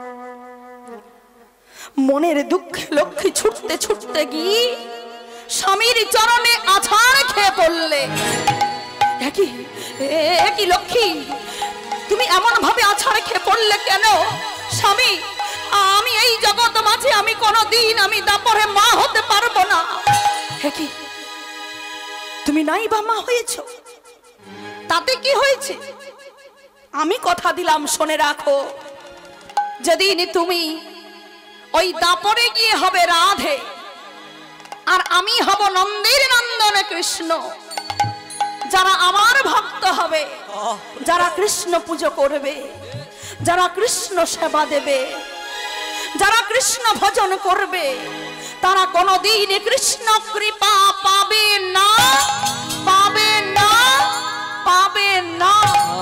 মনের দুঃখে লক্ষ্মী ছুটতে ছুটতে গিয়ে স্বামীর চরণে আছাড় খেয়ে পড়লে। একই একই লক্ষ্মী, তুমি এমন ভাবে আছাড় খেয়ে পড়লে কেন? স্বামী, আমি এই জগৎ মাঝে আমি কোনোদিন আমি দাপরে মা হতে পারবো না। একই, তুমি নাই বা মা হয়েছ, তাতে কি হয়েছে? আমি কথা দিলাম, শুনে রাখো, যেদিন তুমি ওই দাপরে গিয়ে হবে রাধে আর আমি হব নন্দের নন্দন কৃষ্ণ, যারা আমার ভক্ত হবে, যারা কৃষ্ণ পুজো করবে, যারা কৃষ্ণ সেবা দেবে, যারা কৃষ্ণ ভজন করবে, তারা কোনদিন কৃষ্ণ কৃপা পাবে না, পাবে না, পাবে না।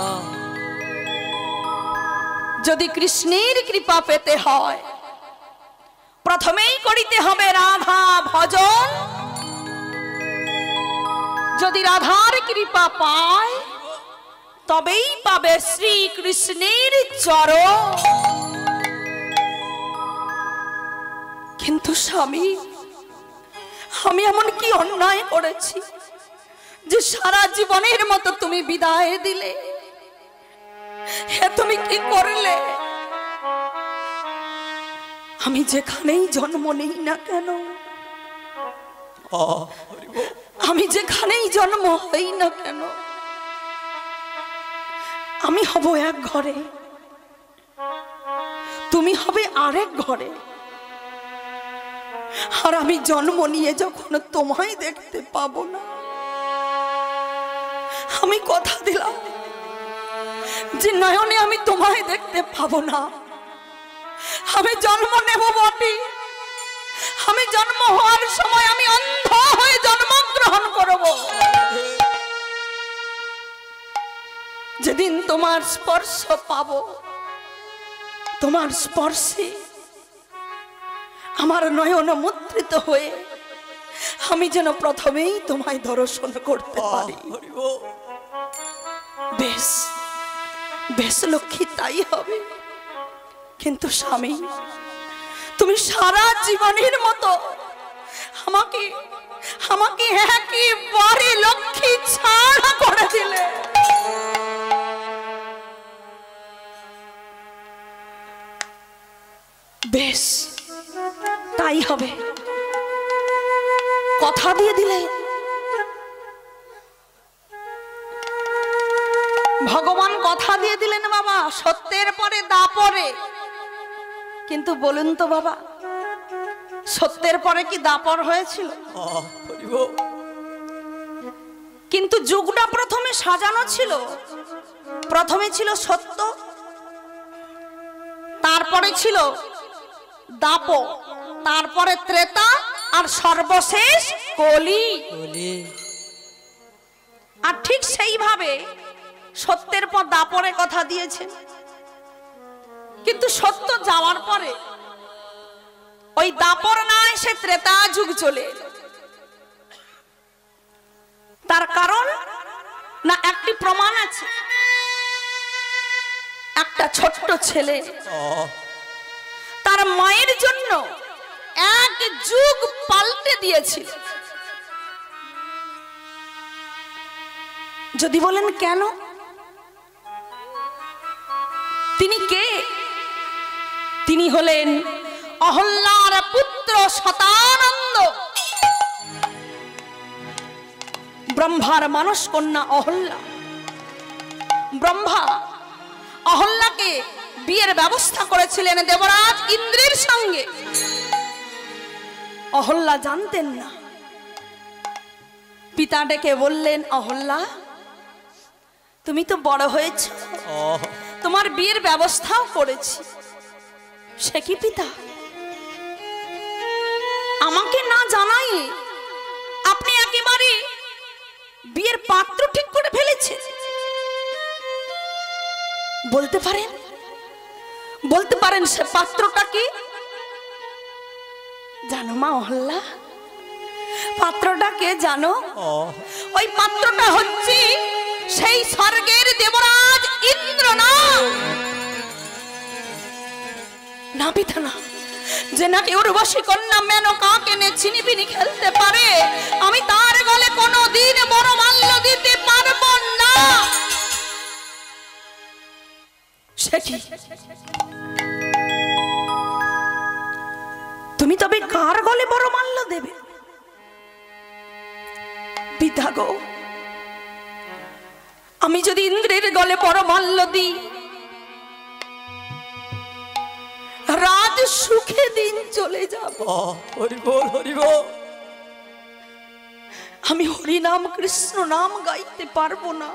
যদি কৃষ্ণের কৃপা পেতে হয়, প্রথমেই করিতে হবে রাধা ভজন। যদি রাধার কৃপা পায়, তবেই পাবে শ্রীকৃষ্ণের চরণ। কিন্তু স্বামী, আমি এমন কি অন্যায় করেছি যে সারা জীবনের মতো তুমি বিদায় দিলে? হে, তুমি কি করলে? আমি যেখানেই জন্ম নেই না কেন, আমি যেখানেই জন্ম হই না কেন, আমি হব এক ঘরে, তুমি হবে আরেক ঘরে। আর আমি জন্ম নিয়ে যখন তোমায় দেখতে পাবো না, আমি কথা দিলাম যে নয়নে আমি তোমায় দেখতে পাবো না। আমি জন্ম নেব বটে, আমি জন্ম হওয়ার সময় আমি অন্ধ হয়ে জন্মগ্রহণ করব। যেদিন তোমার স্পর্শ পাবো, তোমার স্পর্শে আমার নয়ন মুদ্রিত হয়ে আমি যেন প্রথমেই তোমায় দর্শন করতে পারি। বেশ বেশ লক্ষ্মী, তাই হবে। কিন্তু স্বামী, তুমি সারা জীবনের মতো আমাকে আমাকে একেবারে লক্ষ্মী ছাড়া করে দিলে। বেশ, তাই হবে। কথা দিয়ে দিলে, ভগবান কথা দিয়ে দিলেন বাবা, সত্যের পরে দাপরে। কিন্তু বলুন তো বাবা, সত্যের পরে কি দাপর হয়েছিল? কিন্তু যুগটা প্রথমে সাজানো ছিল। প্রথমে ছিল সত্য, তারপরে ছিল দাপর, তারপরে ত্রেতা, আর সর্বশেষ কলি। আর ঠিক সেইভাবে সত্যের পর দাপরে কথা দিয়েছেন। কিন্তু সত্য যাওয়ার পরে ওই দাপর না এসে ত্রেতা যুগ চলে এলো। তার কারণ না একটি প্রমাণ আছে। একটা ছোট্ট ছেলে তার মায়ের জন্য এক যুগ পাল্টে দিয়েছিল। যদি বলেন কেন, তিনি কে? তিনি হলেন অহল্যার পুত্র শতানন্দ, ব্রহ্মার মানস কন্যা অহল্যা। ব্রহ্মা অহল্যাকে বিয়ের ব্যবস্থা করেছিলেন দেবরাজ ইন্দ্রের সঙ্গে। অহল্যা জানতেন না। পিতা ডেকে বললেন, অহল্যা তুমি তো বড় হয়েছ, তোমার বিয়ের ব্যবস্থাও করেছি। সে কি পিতা, আমাকে না জানাই আপনি একেবারে বিয়ের পাত্র ঠিক করে ফেলেছে? বলতে পারেন, বলতে পারেন সে পাত্রটা কি? জানো মা অহল্যা, পাত্রটা কে জানো? ওই পাত্রটা হচ্ছে সেই স্বর্গের দেবরাজ ইন্দ্র। না না পিতা না, যে নাকি উর্বশী কন্যা মেনকাকে নে ছিনিবিনি খেলতে পারে, আমি তার গলে কোনো দিন বড় মাল্য দিতে পারবো না। সে কি? তুমি তবে কার গলে বড় মাল্য দেবে? পিতা গো, আমি যদি ইন্দ্রের গলে বড় মাল্য দিই, রাজ সুখে দিন চলে যাব। আমি হরি নাম কৃষ্ণ নাম গাইতে পারবো না।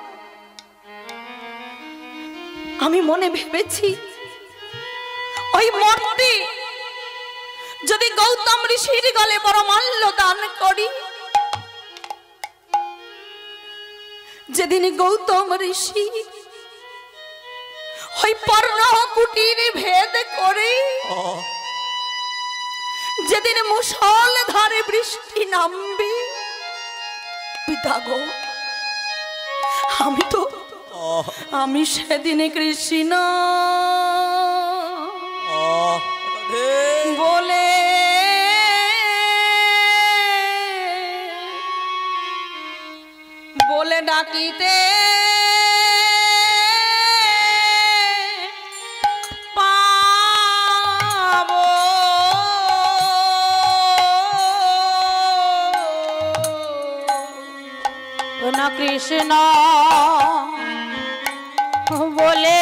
আমি মনে ভেবেছি ওই মর্তে যদি গৌতম ঋষির গলে বড় মাল্য দান করি, যেদিন গৌতম ঋষি ওই পর্ণ কুটির ভেদ করে, যেদিন মুষল ধারে বৃষ্টি নামবে, পিতা গো আমি তো আমি সেদিনে কৃষ্ণ বলে বলে ডাকিতে পাবো। না কৃষ্ণ বলে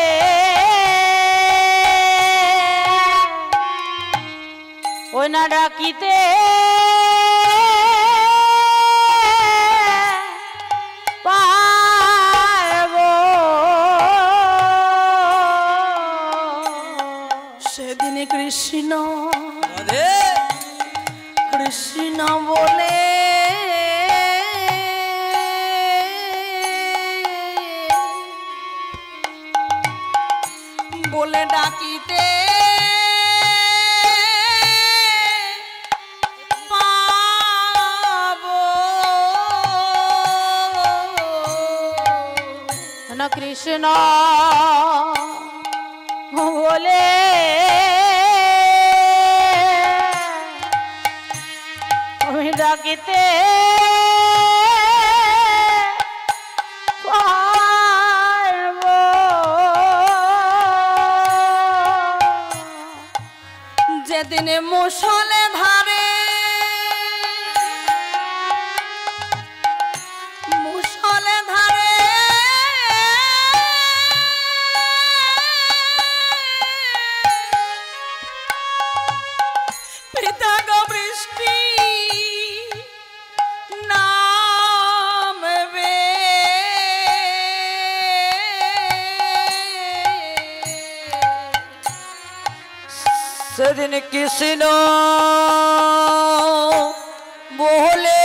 ওই না ডাকিতে পারবো। সেদিনে কৃষ্ণ কৃষ্ণ বলে বলে ডাকিতে পাবো। না কৃষ্ণ বলে আমি ডাকি ডাকিতে পারবো যেদিন মুষলে ধারে মুষলে ধারে পিতা গো বৃষ্টি নামবে সেদিন কৃষ্ণ বলে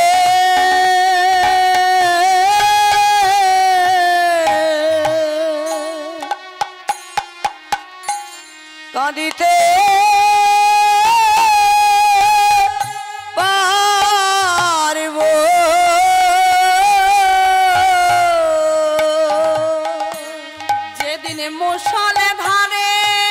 কাঁদিতে পারব যেদিন মুষলে ধারে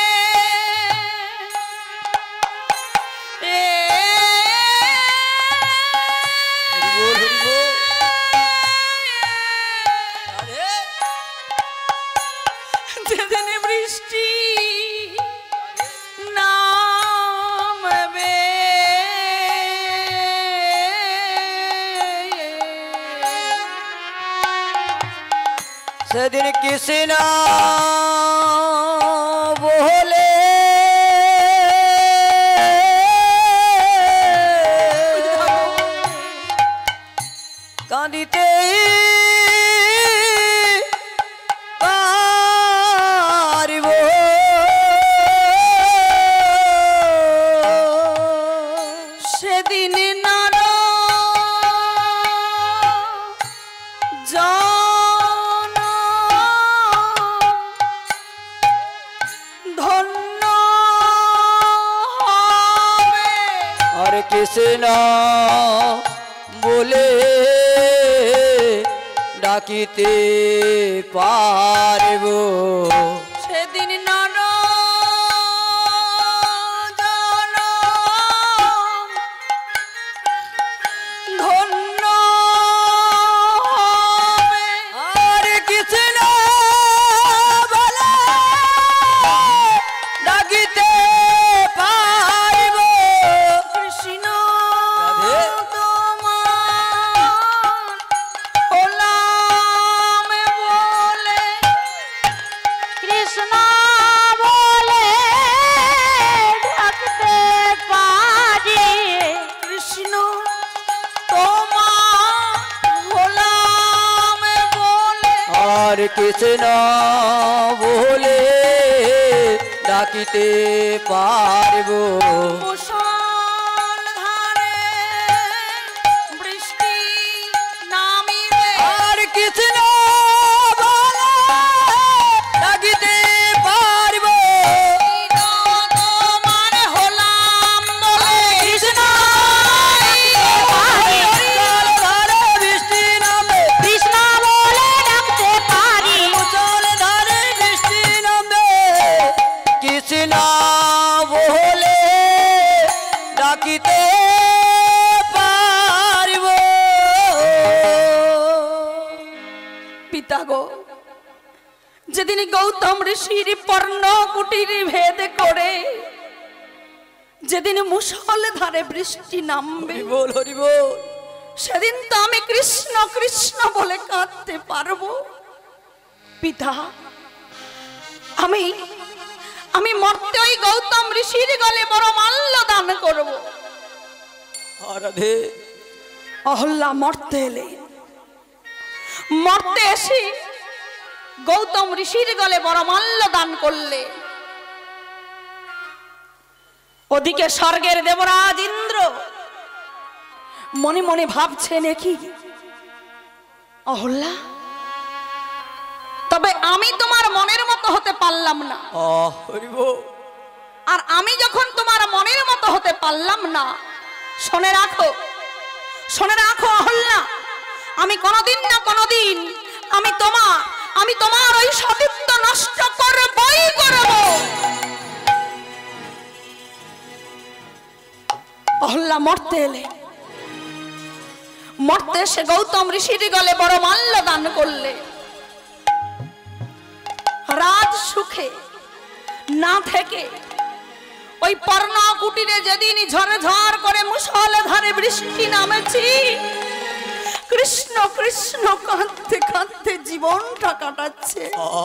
যেদিন বৃষ্টি নামবে সেদিন কৃষ্ণ বলে কাঁদিতে পারিব সেদিন নর জন ধন্য হবে আর কৃষ্ণ বলে ডাকিতে পারব সেদিন নর জন ধন্য হবে আর কৃষ্ণ বলে ডাকিতে পারব কৃষ্ণ রাধে। তোমার হলাম বলে কৃষ্ণ বলে ডাকতে পারি কৃষ্ণ তোমার হলাম বলে আর কৃষ্ণ বলে ডাকিতে পারব মুষল ধারে বৃষ্টি নামিবে আর কৃষ্ণ বলে ডাকিতে পারব তোমার হলাম বলে কৃষ্ণ পারি ধারে বৃষ্টি নামে কৃষ্ণ বলে ডাকতে পারি মুষল ধারে বৃষ্টি নামে কৃষ্ণ বলে ডাকিতে পারব পিতা গো যেদিন গৌতম ঋষির পর্ণ কুটির ভেদ করে যেদিন মুষল ধারে বৃষ্টি নামবে হরি বল হরি বল সেদিন তো আমি কৃষ্ণ কৃষ্ণ বলে কাঁদতে পারবো পিতা আমি আমি মরতে ওই গৌতম ঋষির গলে বড় মাল্য দান করব রাধে অহল্যা মরতে এলে মরতে এসে গৌতম ঋষির গলে বড় মাল্য দান করলে ওদিকে স্বর্গের দেবরাজ ইন্দ্র মনে মনে ভাবছে নাকি অহল্যা তবে আমি তোমার মনের মতো হতে পারলাম না আহ হরি বল আর আমি যখন তোমার মনের মতো হতে পারলাম না শুনে রাখো শুনে রাখো অহল্যা আমি কোনোদিন না কোনোদিন আমি তোমার আমি তোমার ওই সতীত্ব নষ্ট করবই করব অহল্যা মরতে এলে মরতে সে গৌতম ঋষির গলে বড় মাল্য দান করলে। রাজ সুখে না থেকে ওই পর্ণ কুটিরে যেদিন ঝড়ে ঝড় করে মুষলধারে বৃষ্টি নামেছি, কৃষ্ণ কৃষ্ণ কাঁদতে কাঁদতে জীবনটা কাটাচ্ছে।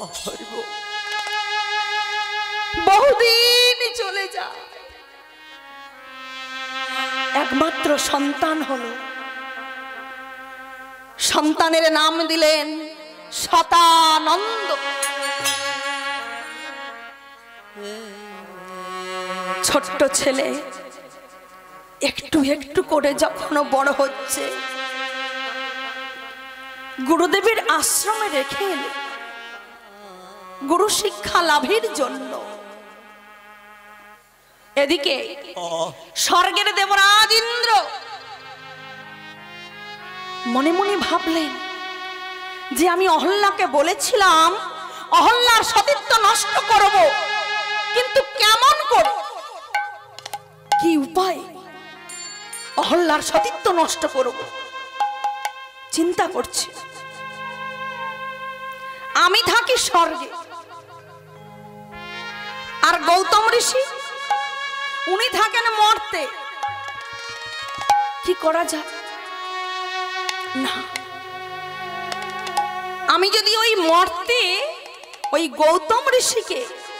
বহুদিন চলে যায়, একমাত্র সন্তান হলো। সন্তানের নাম দিলেন শতানন্দ। ছোট্ট ছেলে একটু একটু করে যখন বড় হচ্ছে, গুরুদেবের আশ্রমে রেখে এলে গুরু শিক্ষা লাভের জন্য। এদিকে স্বর্গের দেবরাজ ইন্দ্র মনে মনে ভাবলেন যে আমি অহল্যাকে বলেছিলাম অহল্যার সতীত্ব নষ্ট করব, কিন্তু কেমন করে, কি উপায় অহল্যার সতীত্ব নষ্ট করব চিন্তা করছি। আমি থাকি স্বর্গে, আর গৌতম ঋষি উনি থাকেন মর্তে। কি করা যায়? না, আমি যদি ওই মর্তে ওই গৌতম ঋষিকে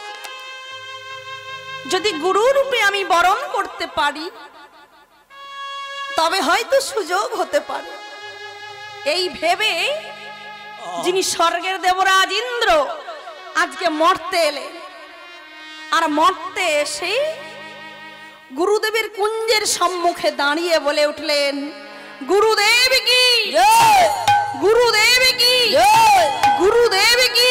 যদি গুরু রূপে আমি বরণ করতে পারি, তবে হয়তো সুযোগ হতে পারে। এই ভেবে যিনি স্বর্গের দেবরাজ ইন্দ্র আজকে মর্তে এলেন, আর মর্তে এসে গুরুদেবের কুঞ্জের সম্মুখে দাঁড়িয়ে বলে উঠলেন, গুরুদেব কি, গুরুদেব কি, গুরুদেব কি।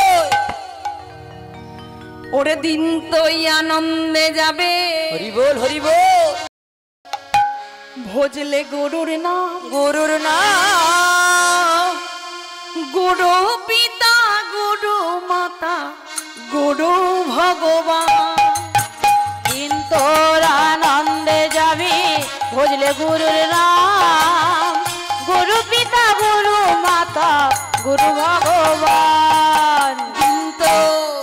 ওরে দিন তো আনন্দে যাবে, হরি বল হরি বল, ভজলে গরুর নাম, গুরুর নাম। গুরু পিতা গুরু মাতা গুরু ভগবান। দিন তোর আনন্দে যাবি, ভজলে গুরুর নাম, গুরু পিতা গুরু মাতা গুরু ভগবান। দিন তো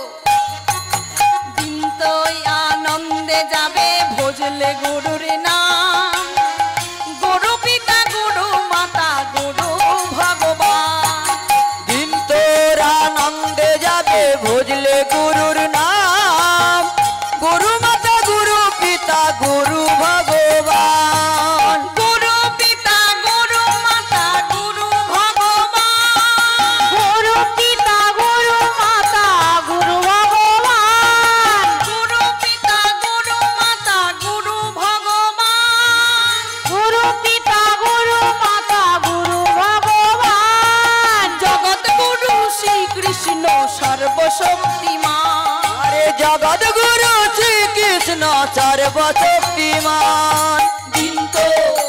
দিন তো আনন্দে যাবে, ভজলে গরুর নাম, গুরু পিতা গুরু মাতা গুরু ভগবান। দিন তোর আনন্দে যাবে, ভজলে গুরুর নাম, গুরু মাতা গুরু পিতা গুরু ভগবান। গুরু পিতা গুরু মাতা গুরু ভগবান। গুরু পিতা গুরু মাতা গুরু ভগবান। গুরু পিতা গুরু মাতা গুরু ভগবান। গুরু পিতা গুরু মাতা গুরু ভগবান। জগৎ গুরু শ্রীকৃষ্ণ সর্বশক্তিমান। আরে জগৎ গুরু শ্রীকৃষ্ণ সর্বশক্তিমান। দিন তো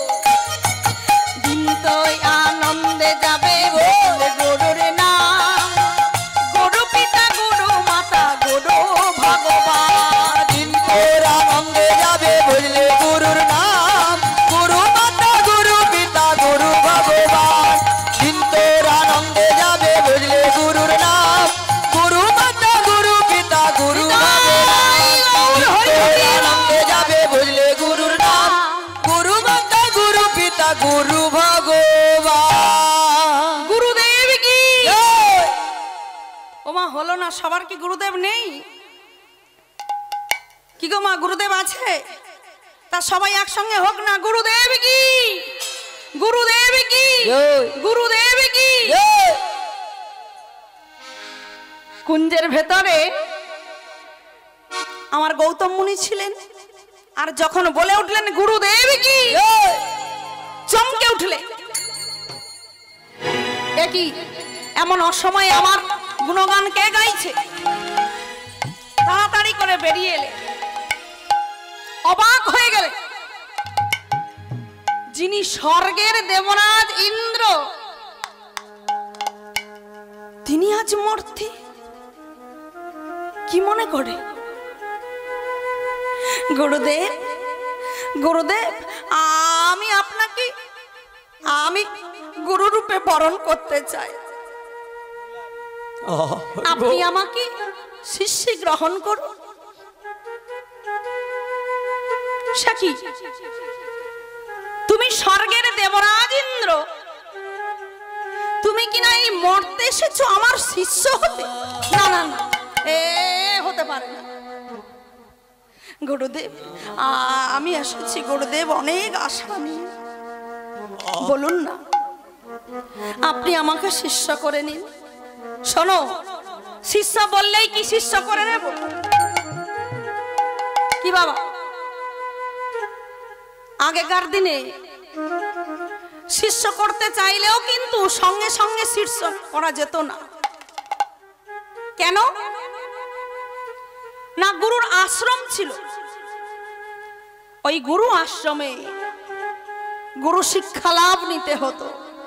দিন তো আনন্দে যাবে, বলে গুরুর নাম, গুরু পিতা গুরু মাতা গুরু ভগবান। দিন তোর আনন্দে যাবে, ভজলে গুরুর নাম, গুরু মাতা গুরু পিতা গুরু ভগবান। দিন তোর আনন্দে যাবে, ভজলে গুরুর নাম, গুরু মাতা গুরু পিতা গুরু ভগবান। আনন্দে যাবে, ভজলে গুরুর নাম, গুরু মাতা গুরু পিতা গুরু ভগবান। গুরুদেব কি? ওমা হলো না, সবার কি গুরুদেব নেই? কি গো মা, গুরুদেব আছে? তা সবাই একসঙ্গে হোক না, গুরুদেব কি, গুরুদেব কি, গুরুদেব কি। কুঞ্জের ভেতরে আমার গৌতম মুনি ছিলেন, আর যখন বলে উঠলেন গুরুদেব কি, চমকে উঠলে। একই এমন অসময়ে আমার গুণগান কে গাইছে? তাড়াতাড়ি করে বেরিয়ে এলে, অবাক হয়ে গেলে। যিনি স্বর্গের দেবরাজ ইন্দ্র, তিনি আজ মূর্তি। কি মনে করে? গুরুদেব, গুরুদেব, আমি আপনাকে আমি গুরু রূপে বরণ করতে চাই। আপনি আমাকে শিষ্য গ্রহণ করুন। সখী, তুমি স্বর্গের দেবরাজ ইন্দ্র, তুমি কিনা এই মর্তে এসেছো আমার শিষ্য হতে? না না না, এ হতে পারে না। গুরুদেব, আমি এসেছি গুরুদেব অনেক আশা নিয়ে। বলুন না, আপনি আমাকে শিষ্য করে নিন। শোনো, শিষ্য বললেই কি শিষ্য করে নেব? কি বাবা, আগেকার দিনে শিষ্য করতে চাইলেও কিন্তু সঙ্গে সঙ্গে শিষ্য করা যেত না। কেন না? গুরুর আশ্রম ছিল, ওই গুরু আশ্রমে গুরু শিক্ষা লাভ নিতে হতো।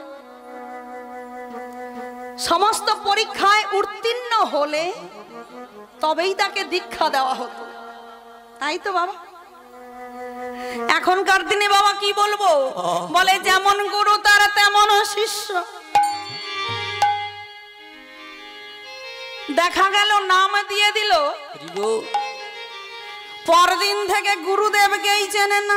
সমস্ত পরীক্ষায় উত্তীর্ণ হলে তবেই তাকে দীক্ষা দেওয়া হতো, তাই তো বাবা? এখনকার দিনে বাবা কি বলবো, বলে যেমন গুরু তার তেমন শিষ্য। দেখা গেল নাম দিয়ে দিল, পরদিন থেকে গুরুদেবকেই চেনে না,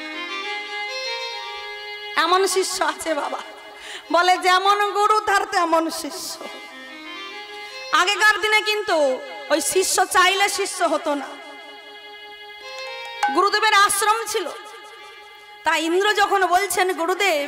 এমন শিষ্য আছে বাবা। বলে যেমন গুরু তার তেমন শিষ্য। আগেকার দিনে কিন্তু ওই শিষ্য চাইলে শিষ্য হতো না, গুরুদেবের আশ্রম ছিল। তাই ইন্দ্র যখন বলছেন গুরুদেব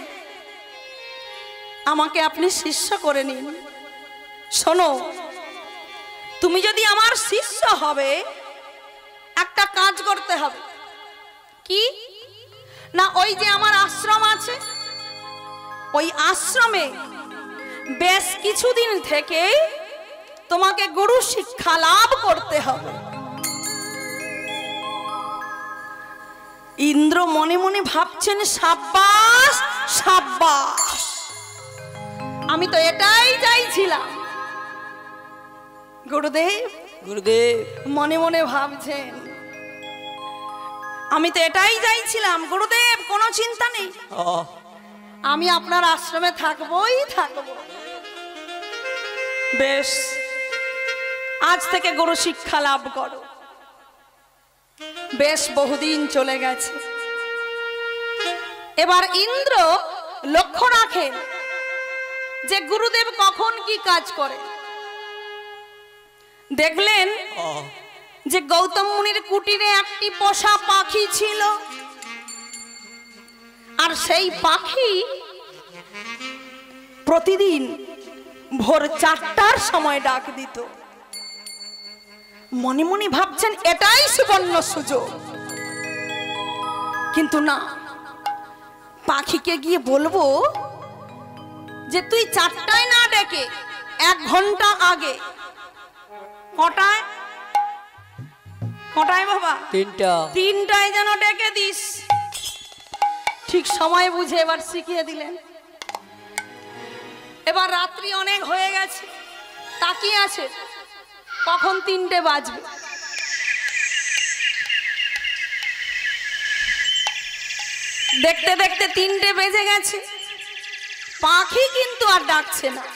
আমাকে আপনি শিষ্য করে নিন, শোনো, তুমি যদি আমার শিষ্য হবে একটা কাজ করতে হবে। কি না, ওই যে আমার আশ্রম আছে, ওই আশ্রমে বেশ কিছুদিন থেকে তোমাকে গুরু শিক্ষা লাভ করতে হবে। ইন্দ্র মনে মনে ভাবছেন, সাব্বাস সাব্বাস, আমি তো এটাই চাইছিলাম। গুরুদেব গুরুদেব মনে মনে ভাবছেন, আমি তো এটাই চাইছিলাম। গুরুদেব কোনো চিন্তা নেই, আমি আপনার আশ্রমে থাকবোই থাকবো। বেশ, আজ থেকে গুরু শিক্ষা লাভ করো। বেশ বহুদিন চলে গেছে। এবার ইন্দ্র লক্ষ্য রাখেন যে গুরুদেব কখন কি কাজ করে। দেখলেন যে গৌতম মুনির কুটিরে একটি পোষা পাখি ছিল, আর সেই পাখি প্রতিদিন ভোর চারটার সময় ডাক দিত। মনে মনে ভাবছেন এটাই সুবর্ণ সুযোগ, কিন্তু না, পাখিকে গিয়ে বলবো যে তুই চারটায় না ডেকে এক ঘন্টা আগে, কটায় কটায় বাবা? তিনটা তিনটায় যেন ডেকে দিস। ঠিক সময় বুঝে এবার শিখিয়ে দিলেন। এবার রাত্রি অনেক হয়ে গেছে, তাকিয়ে আছে কখন তিনটে বাজবে। দেখতে দেখতে তিনটে বেজে গেছে, পাখি কিন্তু আর ডাকছে না।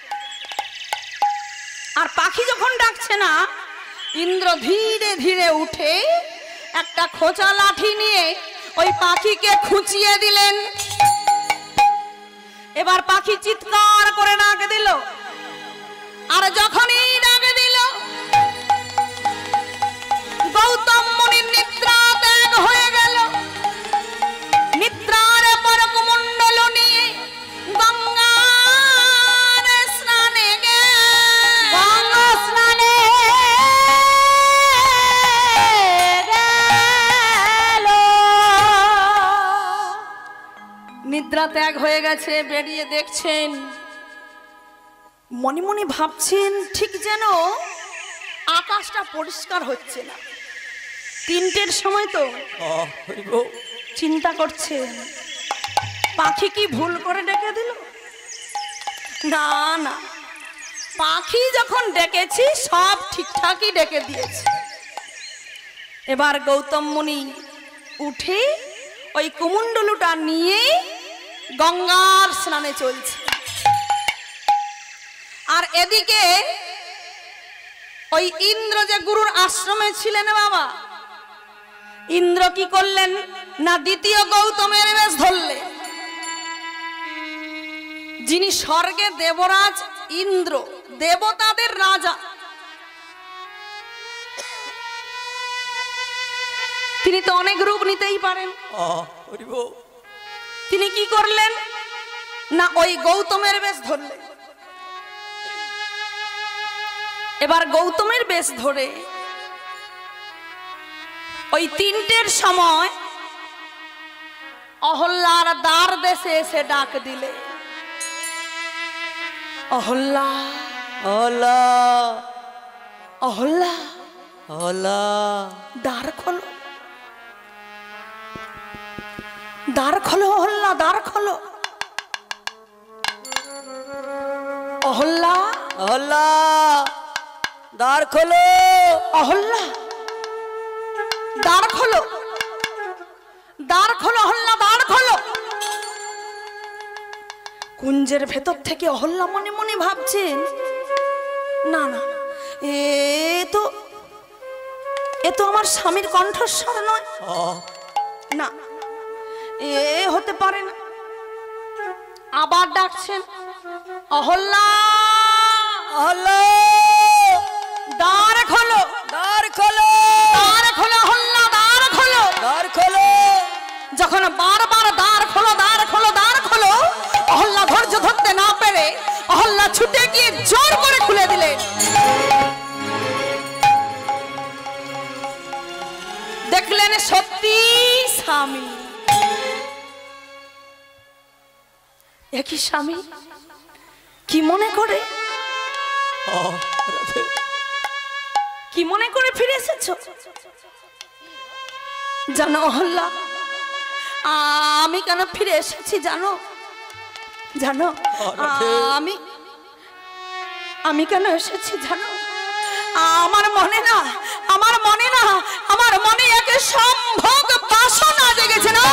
আর পাখি যখন ডাকছে না, ইন্দ্র ধীরে ধীরে উঠে একটা খোঁচা লাঠি নিয়ে ওই পাখিকে খুঁচিয়ে দিলেন। এবার পাখি চিৎকার করে ডাক দিল, আর যখনই ডাক দিল গৌতম মুনির নিদ্রা ত্যাগ হয়ে গেল। নিদ্রার পর কুমণ্ডল নিয়ে গঙ্গার স্নানে গেল। গঙ্গা স্নানে গেল। নিদ্রা ত্যাগ হয়ে গেছে, বেরিয়ে দেখছেন, মনে মনে ভাবছেন ঠিক যেন আকাশটা পরিষ্কার হচ্ছে না। তিনটের সময় তো চিন্তা করছেন পাখি কি ভুল করে ডেকে দিল? না না, পাখি যখন ডেকেছি সব ঠিকঠাকই ডেকে দিয়েছে। এবার গৌতম মুনি উঠে ওই কুমণ্ডলুটা নিয়ে গঙ্গার স্নানে চলছে। আর এদিকে ওই ইন্দ্র যে গুরুর আশ্রমে ছিলেন বাবা, ইন্দ্র কি করলেন না দ্বিতীয় গৌতমের বেশ ধরলেন। যিনি স্বর্গে দেবরাজ ইন্দ্র, দেবতাদের রাজা, তিনি তো অনেক রূপ নিতেই পারেন। তিনি কি করলেন না ওই গৌতমের বেশ ধরলেন। এবার গৌতমের বেশ ধরে ওই তিনটের সময় অহল্যার দ্বার দেশে এসে ডাক দিলে, অহল্যা অহল্যা অহল্যা অহল্যা দ্বার খোলো, দ্বার খোলো অহল্যা, দ্বার খোলো। অহল্যা অহল্যা দ্বার খোলো, অহল্যা দ্বার খোলো, দ্বার খোলো অহল্যা, দ্বার খোলো। কুঞ্জের ভেতর থেকে অহল্যা মনে মনে ভাবছেন, না না এ তো এ তো আমার স্বামীর কণ্ঠস্বর নয়, না এ হতে পারে না। আবার ডাকছেন, অহল্যা অহল্যা দ্বার খোলো, দ্বার খোলো, দ্বার খোলো অহল্যা, দ্বার খোলো। দ্বার খোলো। যখন বারবার দ্বার খোলো, দ্বার খোলো, দ্বার খোলো, অহল্যা ধৈর্য ধরতে না পেরে অহল্যা ছুটে গিয়ে জোর করে খুলে দিলেন। দেখলেন সত্যি স্বামী। একই স্বামী, কি মনে করে কি মনে করে ফিরে এসেছো জানো অহল্যা? আমি কেন ফিরে এসেছি জানো? জানো আমি আমি কেন এসেছি জানো? আমার মনে না, আমার মনে না, আমার মনে এক সম্ভোগ বাসনা জেগেছে। না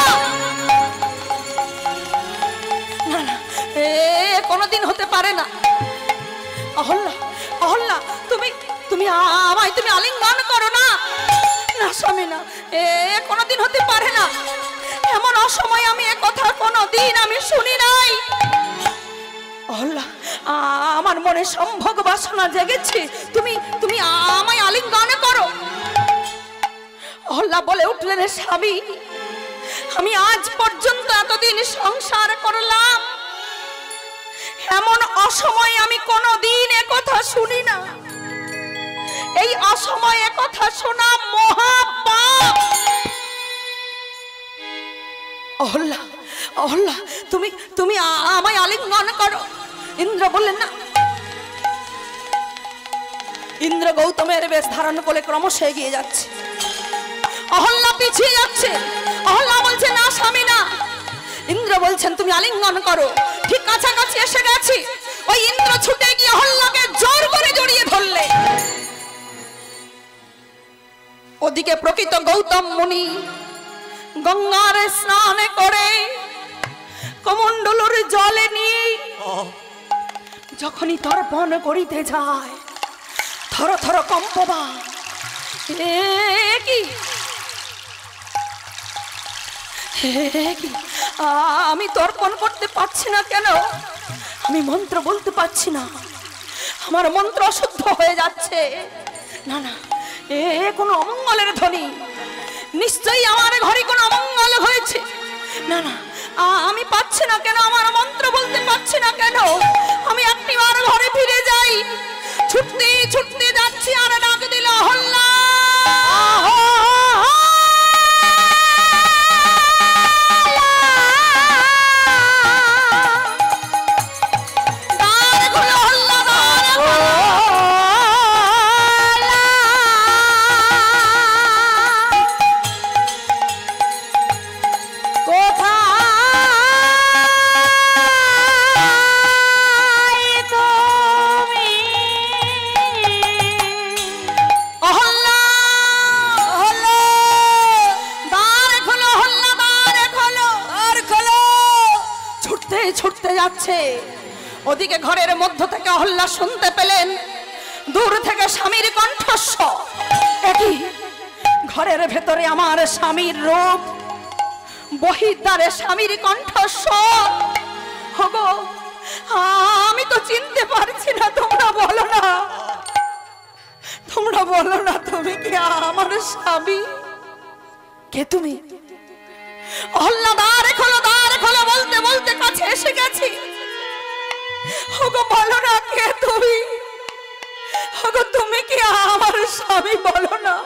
না না, এ কোনোদিন হতে পারে না। অহল্যা অহল্যা তুমি তুমি আমায় তুমি আলিঙ্গন করো না। না স্বামী না, এ কোনোদিন হতে পারে না। এমন অসময় আমি এ কথা কোনোদিন আমি শুনি নাই। অহল্যা আমার মনে সম্ভোগ বাসনা জেগেছে, তুমি তুমি আমায় আলিঙ্গন করো। অহল্যা বলে উঠলেন, স্বামী আমি আজ পর্যন্ত এতদিন সংসার করলাম, এমন অসময়ে আমি কোনোদিন এ কথা শুনি না। এই অসময়ে কথা শোনা মহাপাপ। অহল্যা অহল্যা তুমি তুমি আমায় আলিঙ্গন করো। ইন্দ্র বললেন না। ইন্দ্র গৌতমের বেশ ধারণ করে ক্রমশ এগিয়ে যাচ্ছে, অহল্যা পিছিয়ে যাচ্ছে। অহল্যা বলছে, না স্বামী না। ইন্দ্র বলছেন, তুমি আলিঙ্গন করো। ঠিক কাছাকাছি এসে গেছি, ওই ইন্দ্র ছুটে গিয়ে অহল্যাকে জোর করে জড়িয়ে ধরলে। ওদিকে প্রকৃত গৌতম মুনি গঙ্গার স্নান করে কমণ্ডলুর জলে নিয়ে যখনই তর্পণ করিতে যায়, থর থর কম্পবা। কি আমি তর্পণ করতে পারছি না কেন? আমি মন্ত্র বলতে পারছি না, আমার মন্ত্র অশুদ্ধ হয়ে যাচ্ছে। না না, এ কোনো অমঙ্গলের ধ্বনি, নিশ্চয়ই আমার ঘরে কোনো অমঙ্গল হয়েছে। না না, আমি পাচ্ছি না কেন, আমার মন্ত্র বলতে পারছি না কেন? আমি একটিবার ঘরে ফিরে যাই। ছুটতে ছুটতে যাচ্ছি, আর ডাক দিল, অহল্যা অহল্যা আসতে যাচ্ছে। ওদিকে ঘরের মধ্য থেকে অহল্যা শুনতে পেলেন দূর থেকে স্বামীর কণ্ঠস্বর। একই ঘরের ভেতরে আমার স্বামীর রূপ, বহির্দ্বারে স্বামীর কণ্ঠস্বর। হগো আমি তো চিনতে পারছি না, তোমরা বলো না, তোমরা বলো না তুমি কি আমার স্বামী? কে তুমি? অহল্যা দ্বার খোলো, দ্বার খোলো বলতে বলতে কাছে এসে গেছি। ওগো বলো না কে তুমি? ওগো তুমি কি আমার স্বামী? বলো না।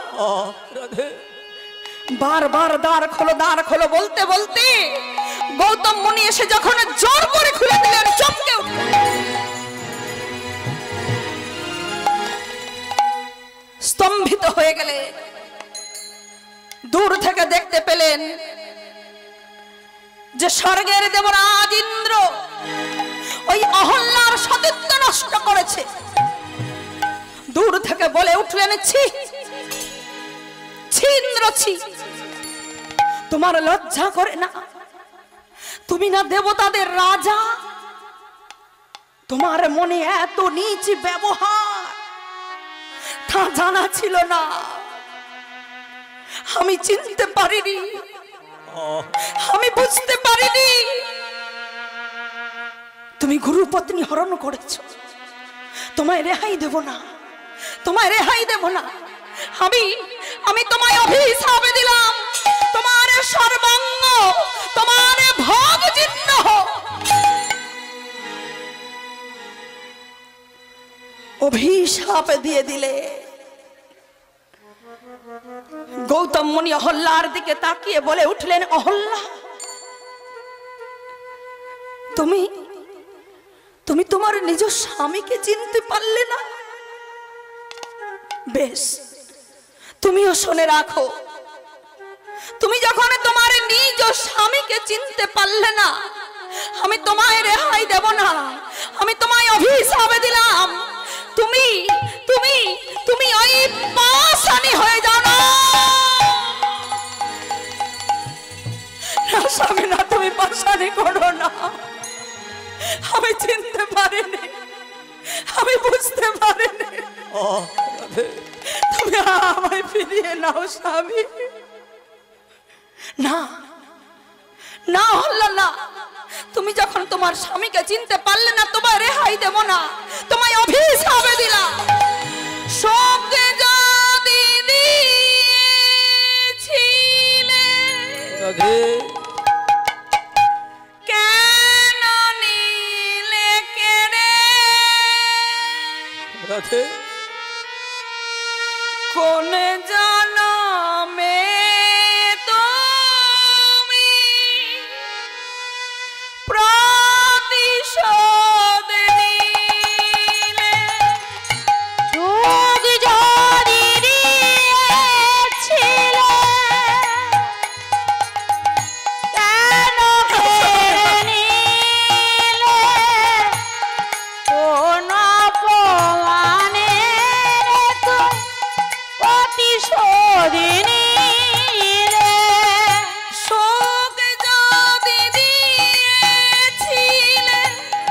বারবার দ্বার খোলো, দ্বার খোলো বলতে বলতে গৌতম মুনি এসে যখন জোর করে খুলে দিলেন, চমকে উঠলেন, স্তম্ভিত হয়ে গেলে। দূর থেকে দেখতে পেলেন যে স্বর্গের দেবরাজ ইন্দ্র ওই অহল্যার সতীত্ব নষ্ট করেছে। দূর থেকে বলে উঠলেন, ছি ছি ইন্দ্র, ছি, তোমার লজ্জা করে না? তুমি না দেবতাদের রাজা, তোমার মনে এত নীচ ব্যবহার তা জানা ছিল না। আমি চিনতে পারিনি, আমি বুঝতে পারিনি তুমি গুরুপত্নী হরণ করেছো। তোমায় রেহাই দেব না, তোমায় রেহাই দেব না। আমি আমি তোমায় অভিশাপ দিলাম, তোমার সর্বাঙ্গ, তোমার ভোগ জীর্ণ হোক। অভিশাপ দিয়ে দিলে। গৌতম মুনি অহল্যার দিকে তাকিয়ে বলে উঠলেন, অহল্যা তুমি তুমি তোমার নিজ স্বামীকে চিনতে পারলে না? বেশ, তুমিও শুনে রাখো, তুমি যখন তোমার নিজ স্বামীকে চিনতে পারলে না, আমি তোমায় রেহাই দেব না। আমি তোমায় অভিশাপ দিলাম, তুমি তুমি তুমি ওই পাষাণী হয়ে যাও না। স্বামী না, তুমি পাষাণী করো না। আমি চিনতে পারিনি, আমি বুঝতে পারিনি। তুমি আমায় ফিরিয়ে নাও স্বামী। না না হল্লা না, তুমি যখন তোমার স্বামীকে চিনতে পারলে না, তোমায় রেহাই দেব না, তোমায় অভিশাপ দিলাম। সঙ্গে যদি দিয়েছিলে কেন নিলে কেড়ে? কোন জনমে তুমি প্রতিশোধ নিলে? যুগ যদি দিয়েছিলে কেন কেড়ে নিলে? কোন অপমানে তো প্রতিশোধ নিলে? শোক যদি দিয়েছিলে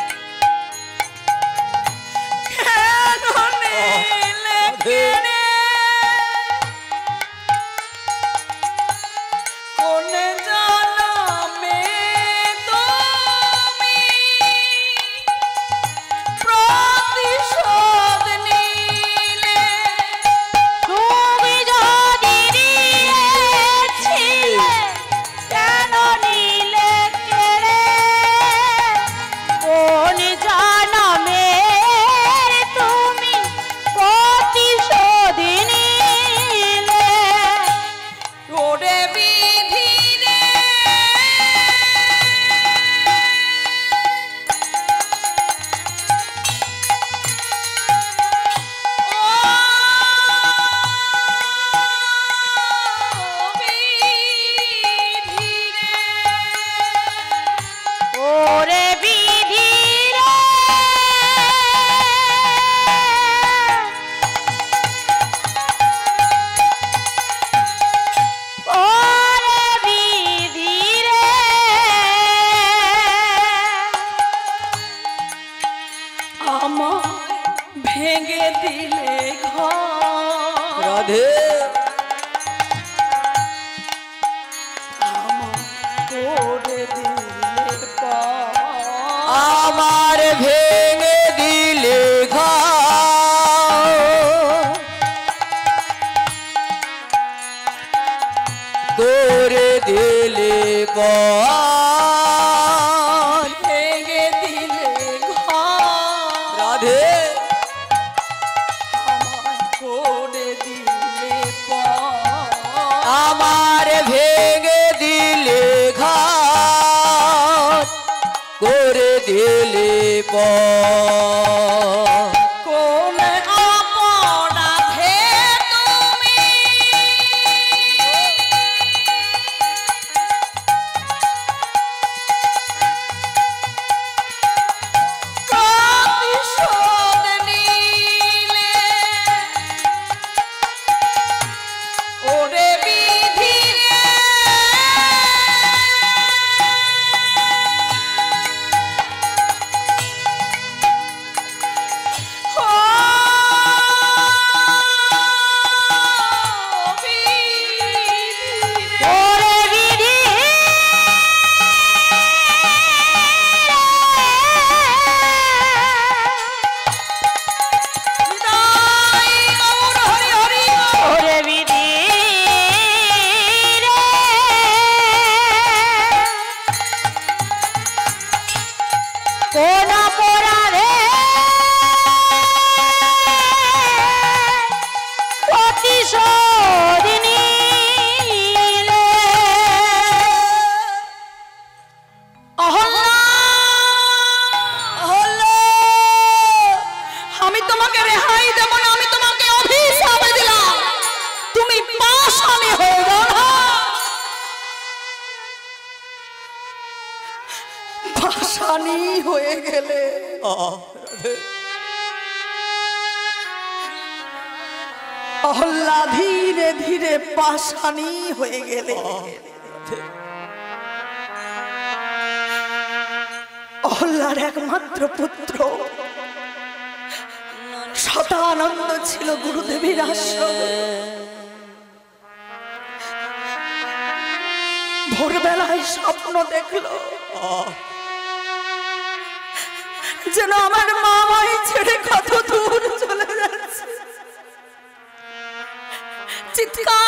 কেন নিলে কেড়ে? কোন জনমে তুমি প্রতিশোধ নিলে? তুমি যদি দিয়েছিলে কেন নিলে কেড়ে? কোন জনমের তুমি প্রতিশোধ নিলে? ওরে বিধি রে, ও বিধি রে, ওরে বিধি রে, ও ভেঙে দিলে ঘর করে দিলে পর ভেঙে দিলে ঘর রাধে আমায় করে দিলে পর আমার ভেঙে দিলে ঘর করে দিলে পর কোন অপরাধে তুমি প্রতিশোধ নিলে ওরে বিধি রে ও বিধি রে ওরে বিধি নিতাই গৌর হরি হরি ওরে বিধি রে কোন অপরাধে প্রতিশোধ নিলে অহল্লা অহল্লা আমি তোমাকে রেহাই দেব না আমি তোমাকে অভিশাপ দিলাম তুমি পাষাণী হয়ে গেল পাষাণী হয়ে গেলে অহল্লা ধীরে ধীরে পাষাণী হয়ে গেলে অহল্লার একমাত্র পুত্র শতানন্দ ছিল গুরুদেবীর আশ্রমে ভোরবেলায় স্বপ্ন দেখলো যেন আমার মা মাই ছেড়ে কত দূর চলে যাচ্ছে চিৎকার